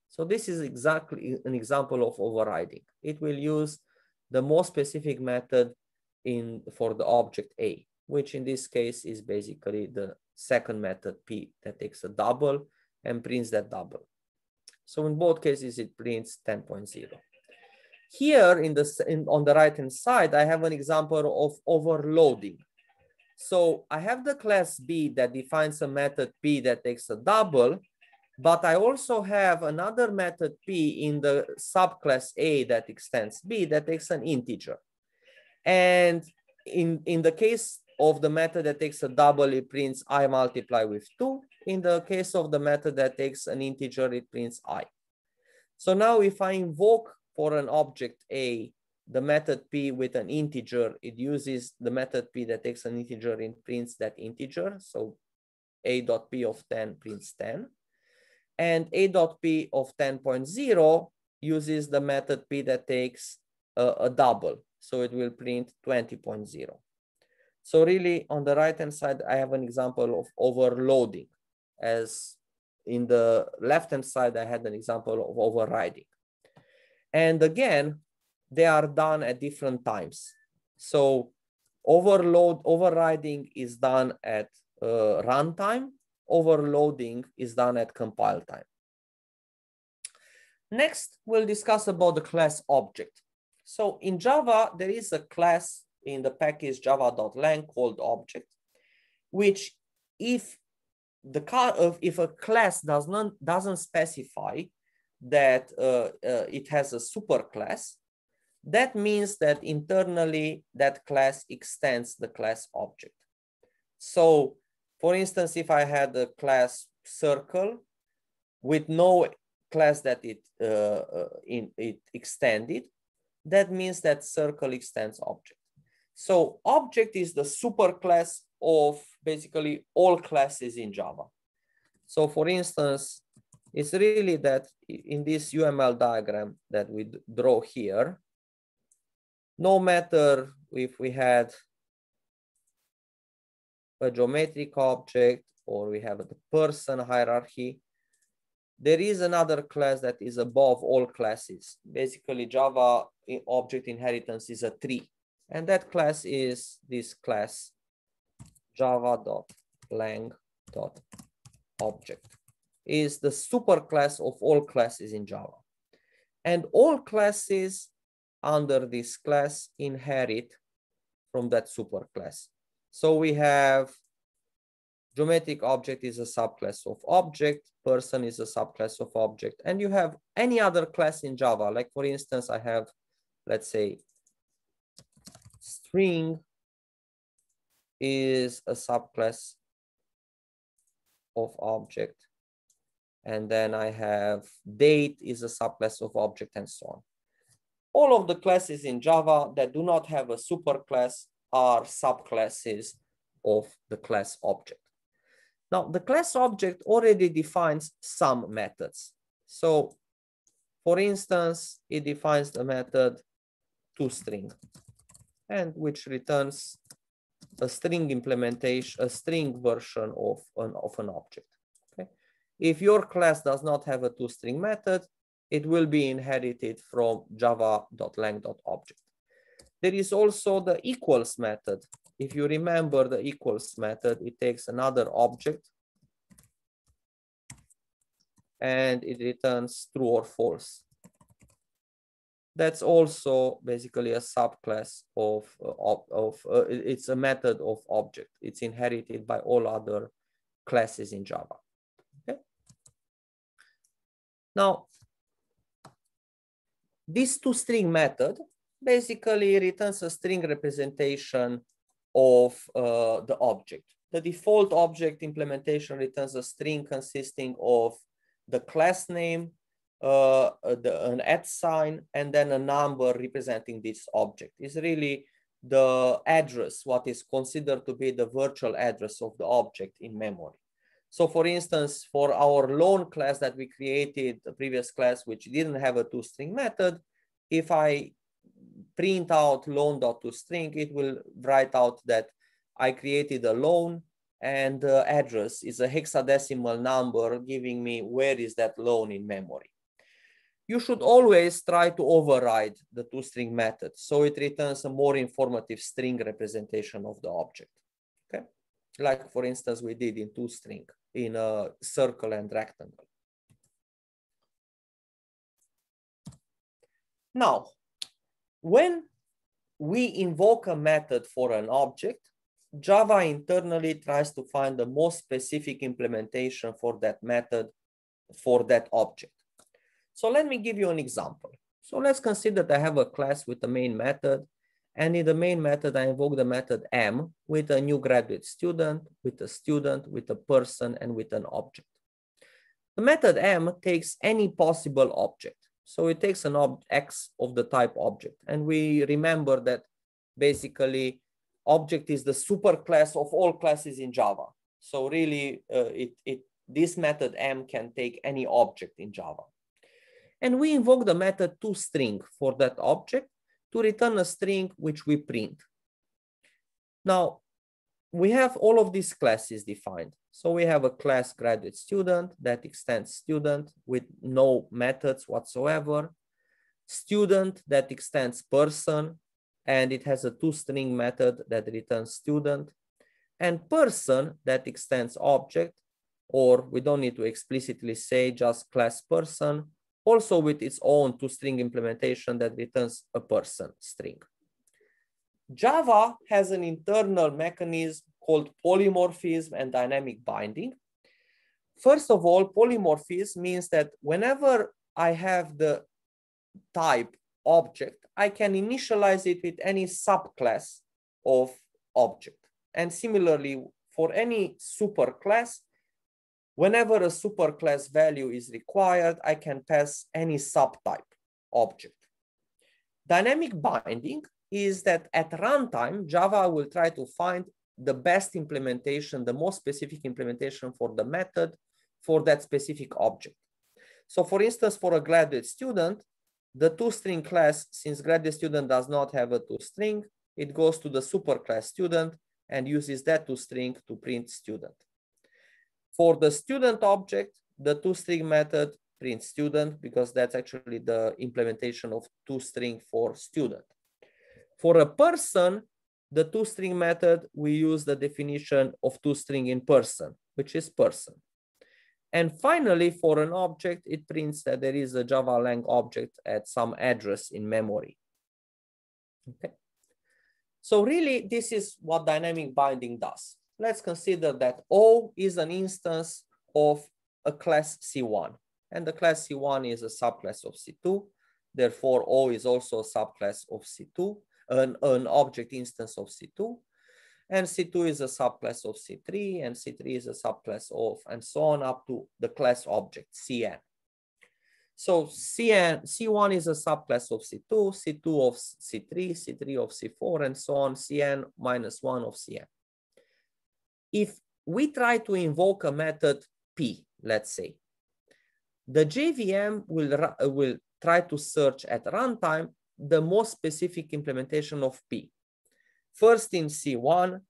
A: So this is exactly an example of overriding. It will use the more specific method for the object A, which in this case is basically the second method P that takes a double and prints that double. So in both cases, it prints 10.0. Here on the right-hand side, I have an example of overloading. So I have the class B that defines a method P that takes a double, but I also have another method P in the subclass A that extends B that takes an integer. And in the case of the method that takes a double, it prints I multiply with 2. In the case of the method that takes an integer, it prints I. So now if I invoke for an object A, the method P with an integer, it uses the method P that takes an integer and prints that integer. So A.P of 10 prints 10. And A.P of 10.0 uses the method P that takes a double. So it will print 20.0. So really on the right-hand side, I have an example of overloading. As in the left-hand side, I had an example of overriding. And again, they are done at different times. So overriding is done at runtime. Overloading is done at compile time. Next, we'll discuss about the class object. So in Java, there is a class in the package java.lang called object, which if a class doesn't specify that it has a superclass, that means that internally that class extends the class object. So for instance, if I had a class circle with no class that it extended, that means that circle extends object. So object is the superclass of basically all classes in Java. So for instance, it's really that in this UML diagram that we draw here, no matter if we had a geometric object or we have a person hierarchy, there is another class that is above all classes. Basically, Java object inheritance is a tree. And that class is this class, java.lang.object. Is the superclass of all classes in Java. And all classes under this class inherit from that superclass. So we have geometric object is a subclass of object, person is a subclass of object, and you have any other class in Java. Like for instance, I have, let's say, string is a subclass of object. And then I have date is a subclass of object and so on. All of the classes in Java that do not have a superclass are subclasses of the class object. Now, the class object already defines some methods. So, for instance, it defines the method toString, and which returns a string implementation, a string version of an object. Okay? If your class does not have a toString method, it will be inherited from java.lang.object. There is also the equals method. If you remember the equals method, it takes another object and it returns true or false. That's also basically a subclass it's a method of object. It's inherited by all other classes in Java. Okay. Now, this toString method basically returns a string representation of the object. The default object implementation returns a string consisting of the class name, an @sign, and then a number representing this object. Is really the address, what is considered to be the virtual address of the object in memory. So for instance, for our loan class that we created, the previous class, which didn't have a toString method, if I print out loan.toString, it will write out that I created a loan and the address is a hexadecimal number giving me where is that loan in memory. you should always try to override the toString method, so it returns a more informative string representation of the object. Okay, like for instance we did in toString in a circle and rectangle. Now, when we invoke a method for an object, Java internally tries to find the most specific implementation for that method for that object. So let me give you an example. So let's consider that I have a class with a main method, and in the main method I invoke the method M with a new graduate student, with a person, and with an object. The method M takes any possible object. So it takes an X of the type object. And we remember that basically object is the superclass of all classes in Java. So really this method M can take any object in Java. And we invoke the method toString for that object to return a string which we print. Now, we have all of these classes defined. So we have a class graduate student that extends student with no methods whatsoever. Student that extends person, and it has a toString method that returns student. And person that extends object, or we don't need to explicitly say just class person, also with its own toString implementation that returns a person string. Java has an internal mechanism called polymorphism and dynamic binding. First of all, polymorphism means that whenever I have the type object, I can initialize it with any subclass of object. And similarly, for any superclass, whenever a superclass value is required, I can pass any subtype object. Dynamic binding is that at runtime, Java will try to find the best implementation, the most specific implementation for the method for that specific object. So for instance, for a graduate student, the toString class, since graduate student does not have a toString, it goes to the superclass student and uses that toString to print student. For the student object, the toString method prints student because that's actually the implementation of toString for student. For a person, the toString method, we use the definition of toString in person, which is person. And finally, for an object, it prints that there is a Java-lang object at some address in memory. Okay. So really, this is what dynamic binding does. Let's consider that O is an instance of a class C1, and the class C1 is a subclass of C2. Therefore, O is also a subclass of C2, an object instance of C2. And C2 is a subclass of C3, and C3 is a subclass of, and so on up to the class object, Cn. So C1 is a subclass of C2, C2 of C3, C3 of C4, and so on, Cn minus 1 of Cn. If we try to invoke a method P, let's say, the JVM will try to search at runtime the most specific implementation of P. First in C1,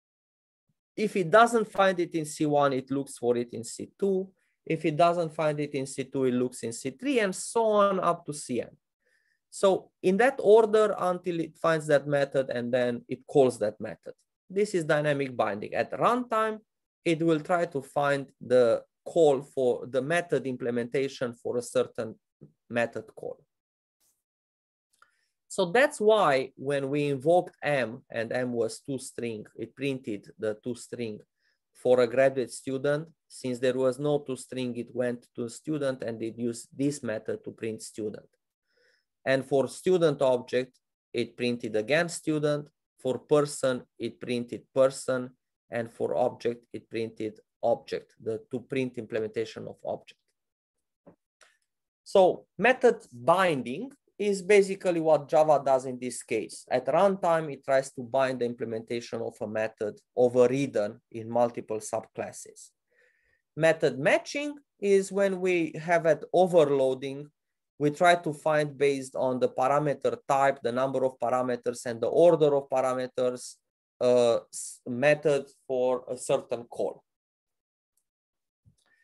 A: if it doesn't find it in C1, it looks for it in C2. If it doesn't find it in C2, it looks in C3, and so on up to Cn. So in that order until it finds that method, and then it calls that method. This is dynamic binding. At runtime, it will try to find the call for the method implementation for a certain method call. So that's why when we invoked M, and M was toString, it printed the toString for a graduate student. Since there was no toString, it went to student and it used this method to print student. And for student object, it printed again student. For person, it printed person. And for object, it printed object, the to print implementation of object. So method binding is basically what Java does in this case. At runtime, it tries to bind the implementation of a method overridden in multiple subclasses. Method matching is when we have at overloading, we try to find based on the parameter type, the number of parameters, and the order of parameters, method for a certain call.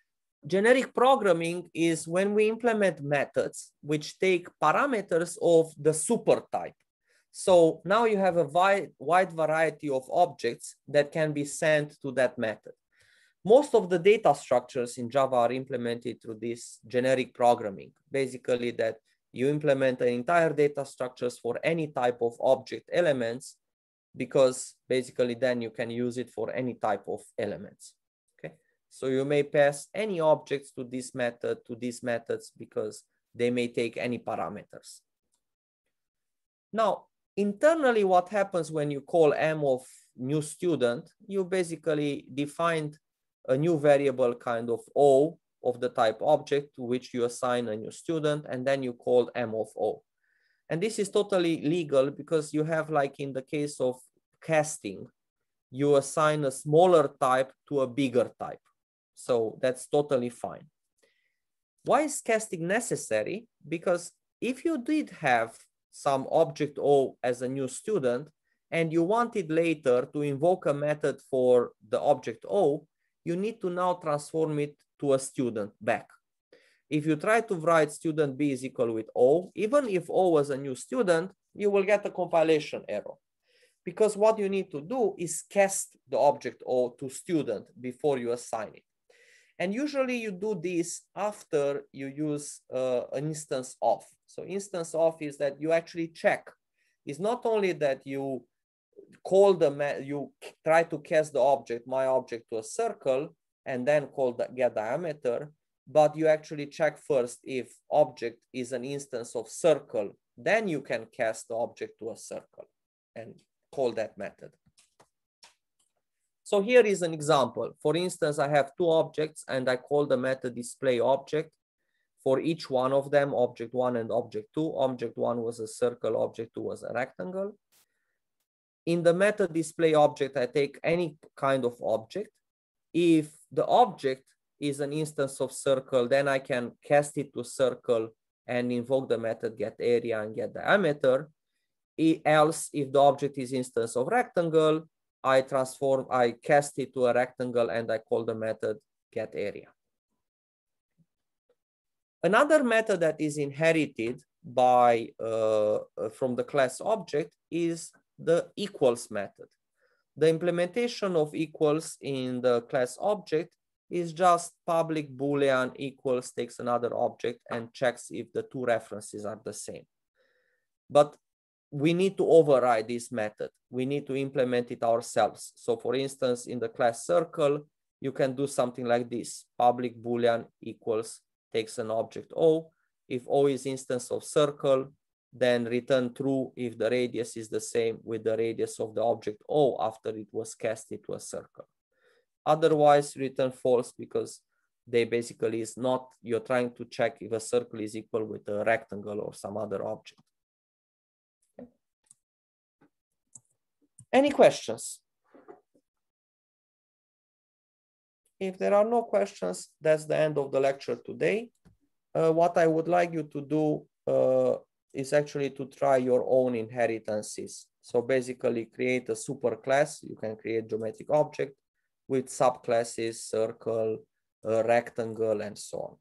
A: generic programming is when we implement methods which take parameters of the super type. So now you have a wide variety of objects that can be sent to that method. Most of the data structures in Java are implemented through this generic programming. Basically that you implement an entire data structures for any type of object elements, because basically then you can use it for any type of elements. Okay, so you may pass any objects to this method, to these methods, because they may take any parameters. Now, internally, what happens when you call m of new student, you basically defined a new variable kind of O of the type object to which you assign a new student, and then you call m of O. And this is totally legal because you have, like in the case of casting, you assign a smaller type to a bigger type. So that's totally fine. Why is casting necessary? Because if you did have some object O as a new student and you wanted later to invoke a method for the object O, you need to now transform it to a student back. If you try to write student B is equal with O, even if O was a new student, you will get a compilation error. Because what you need to do is cast the object O to student before you assign it. And usually you do this after you use an instance of. So instance of is that you actually check. It's not only that you call you try to cast the object, my object, to a circle and then call the get diameter, but you actually check first if object is an instance of circle, then you can cast the object to a circle and call that method. So here is an example. For instance, I have two objects and I call the method display object. For each one of them, object 1 and object 2. Object 1 was a circle, object 2 was a rectangle. In the method display object, I take any kind of object. If the object is an instance of circle, then I can cast it to circle and invoke the method get area and get diameter. Else, if the object is instance of rectangle, I cast it to a rectangle and I call the method get area. Another method that is inherited by from the class object is the equals method. The implementation of equals in the class object is just public Boolean equals takes another object and checks if the two references are the same. But we need to override this method. We need to implement it ourselves. So for instance, in the class circle, you can do something like this. Public Boolean equals takes an object O. If O is instance of circle, then return true if the radius is the same with the radius of the object O after it was casted to a circle. Otherwise, return false because they basically is not, you're trying to check if a circle is equal with a rectangle or some other object. Okay. Any questions? If there are no questions, that's the end of the lecture today. What I would like you to do is actually to try your own inheritances. So basically create a superclass. You can create geometric object with subclasses, circle, rectangle, and so on.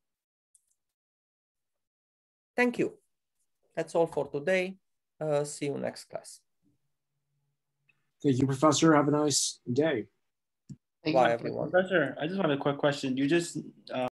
A: Thank you. That's all for today. See you next class.
B: Thank you, Professor. Have a nice day.
A: Bye, everyone.
C: Professor, I just have a quick question. You just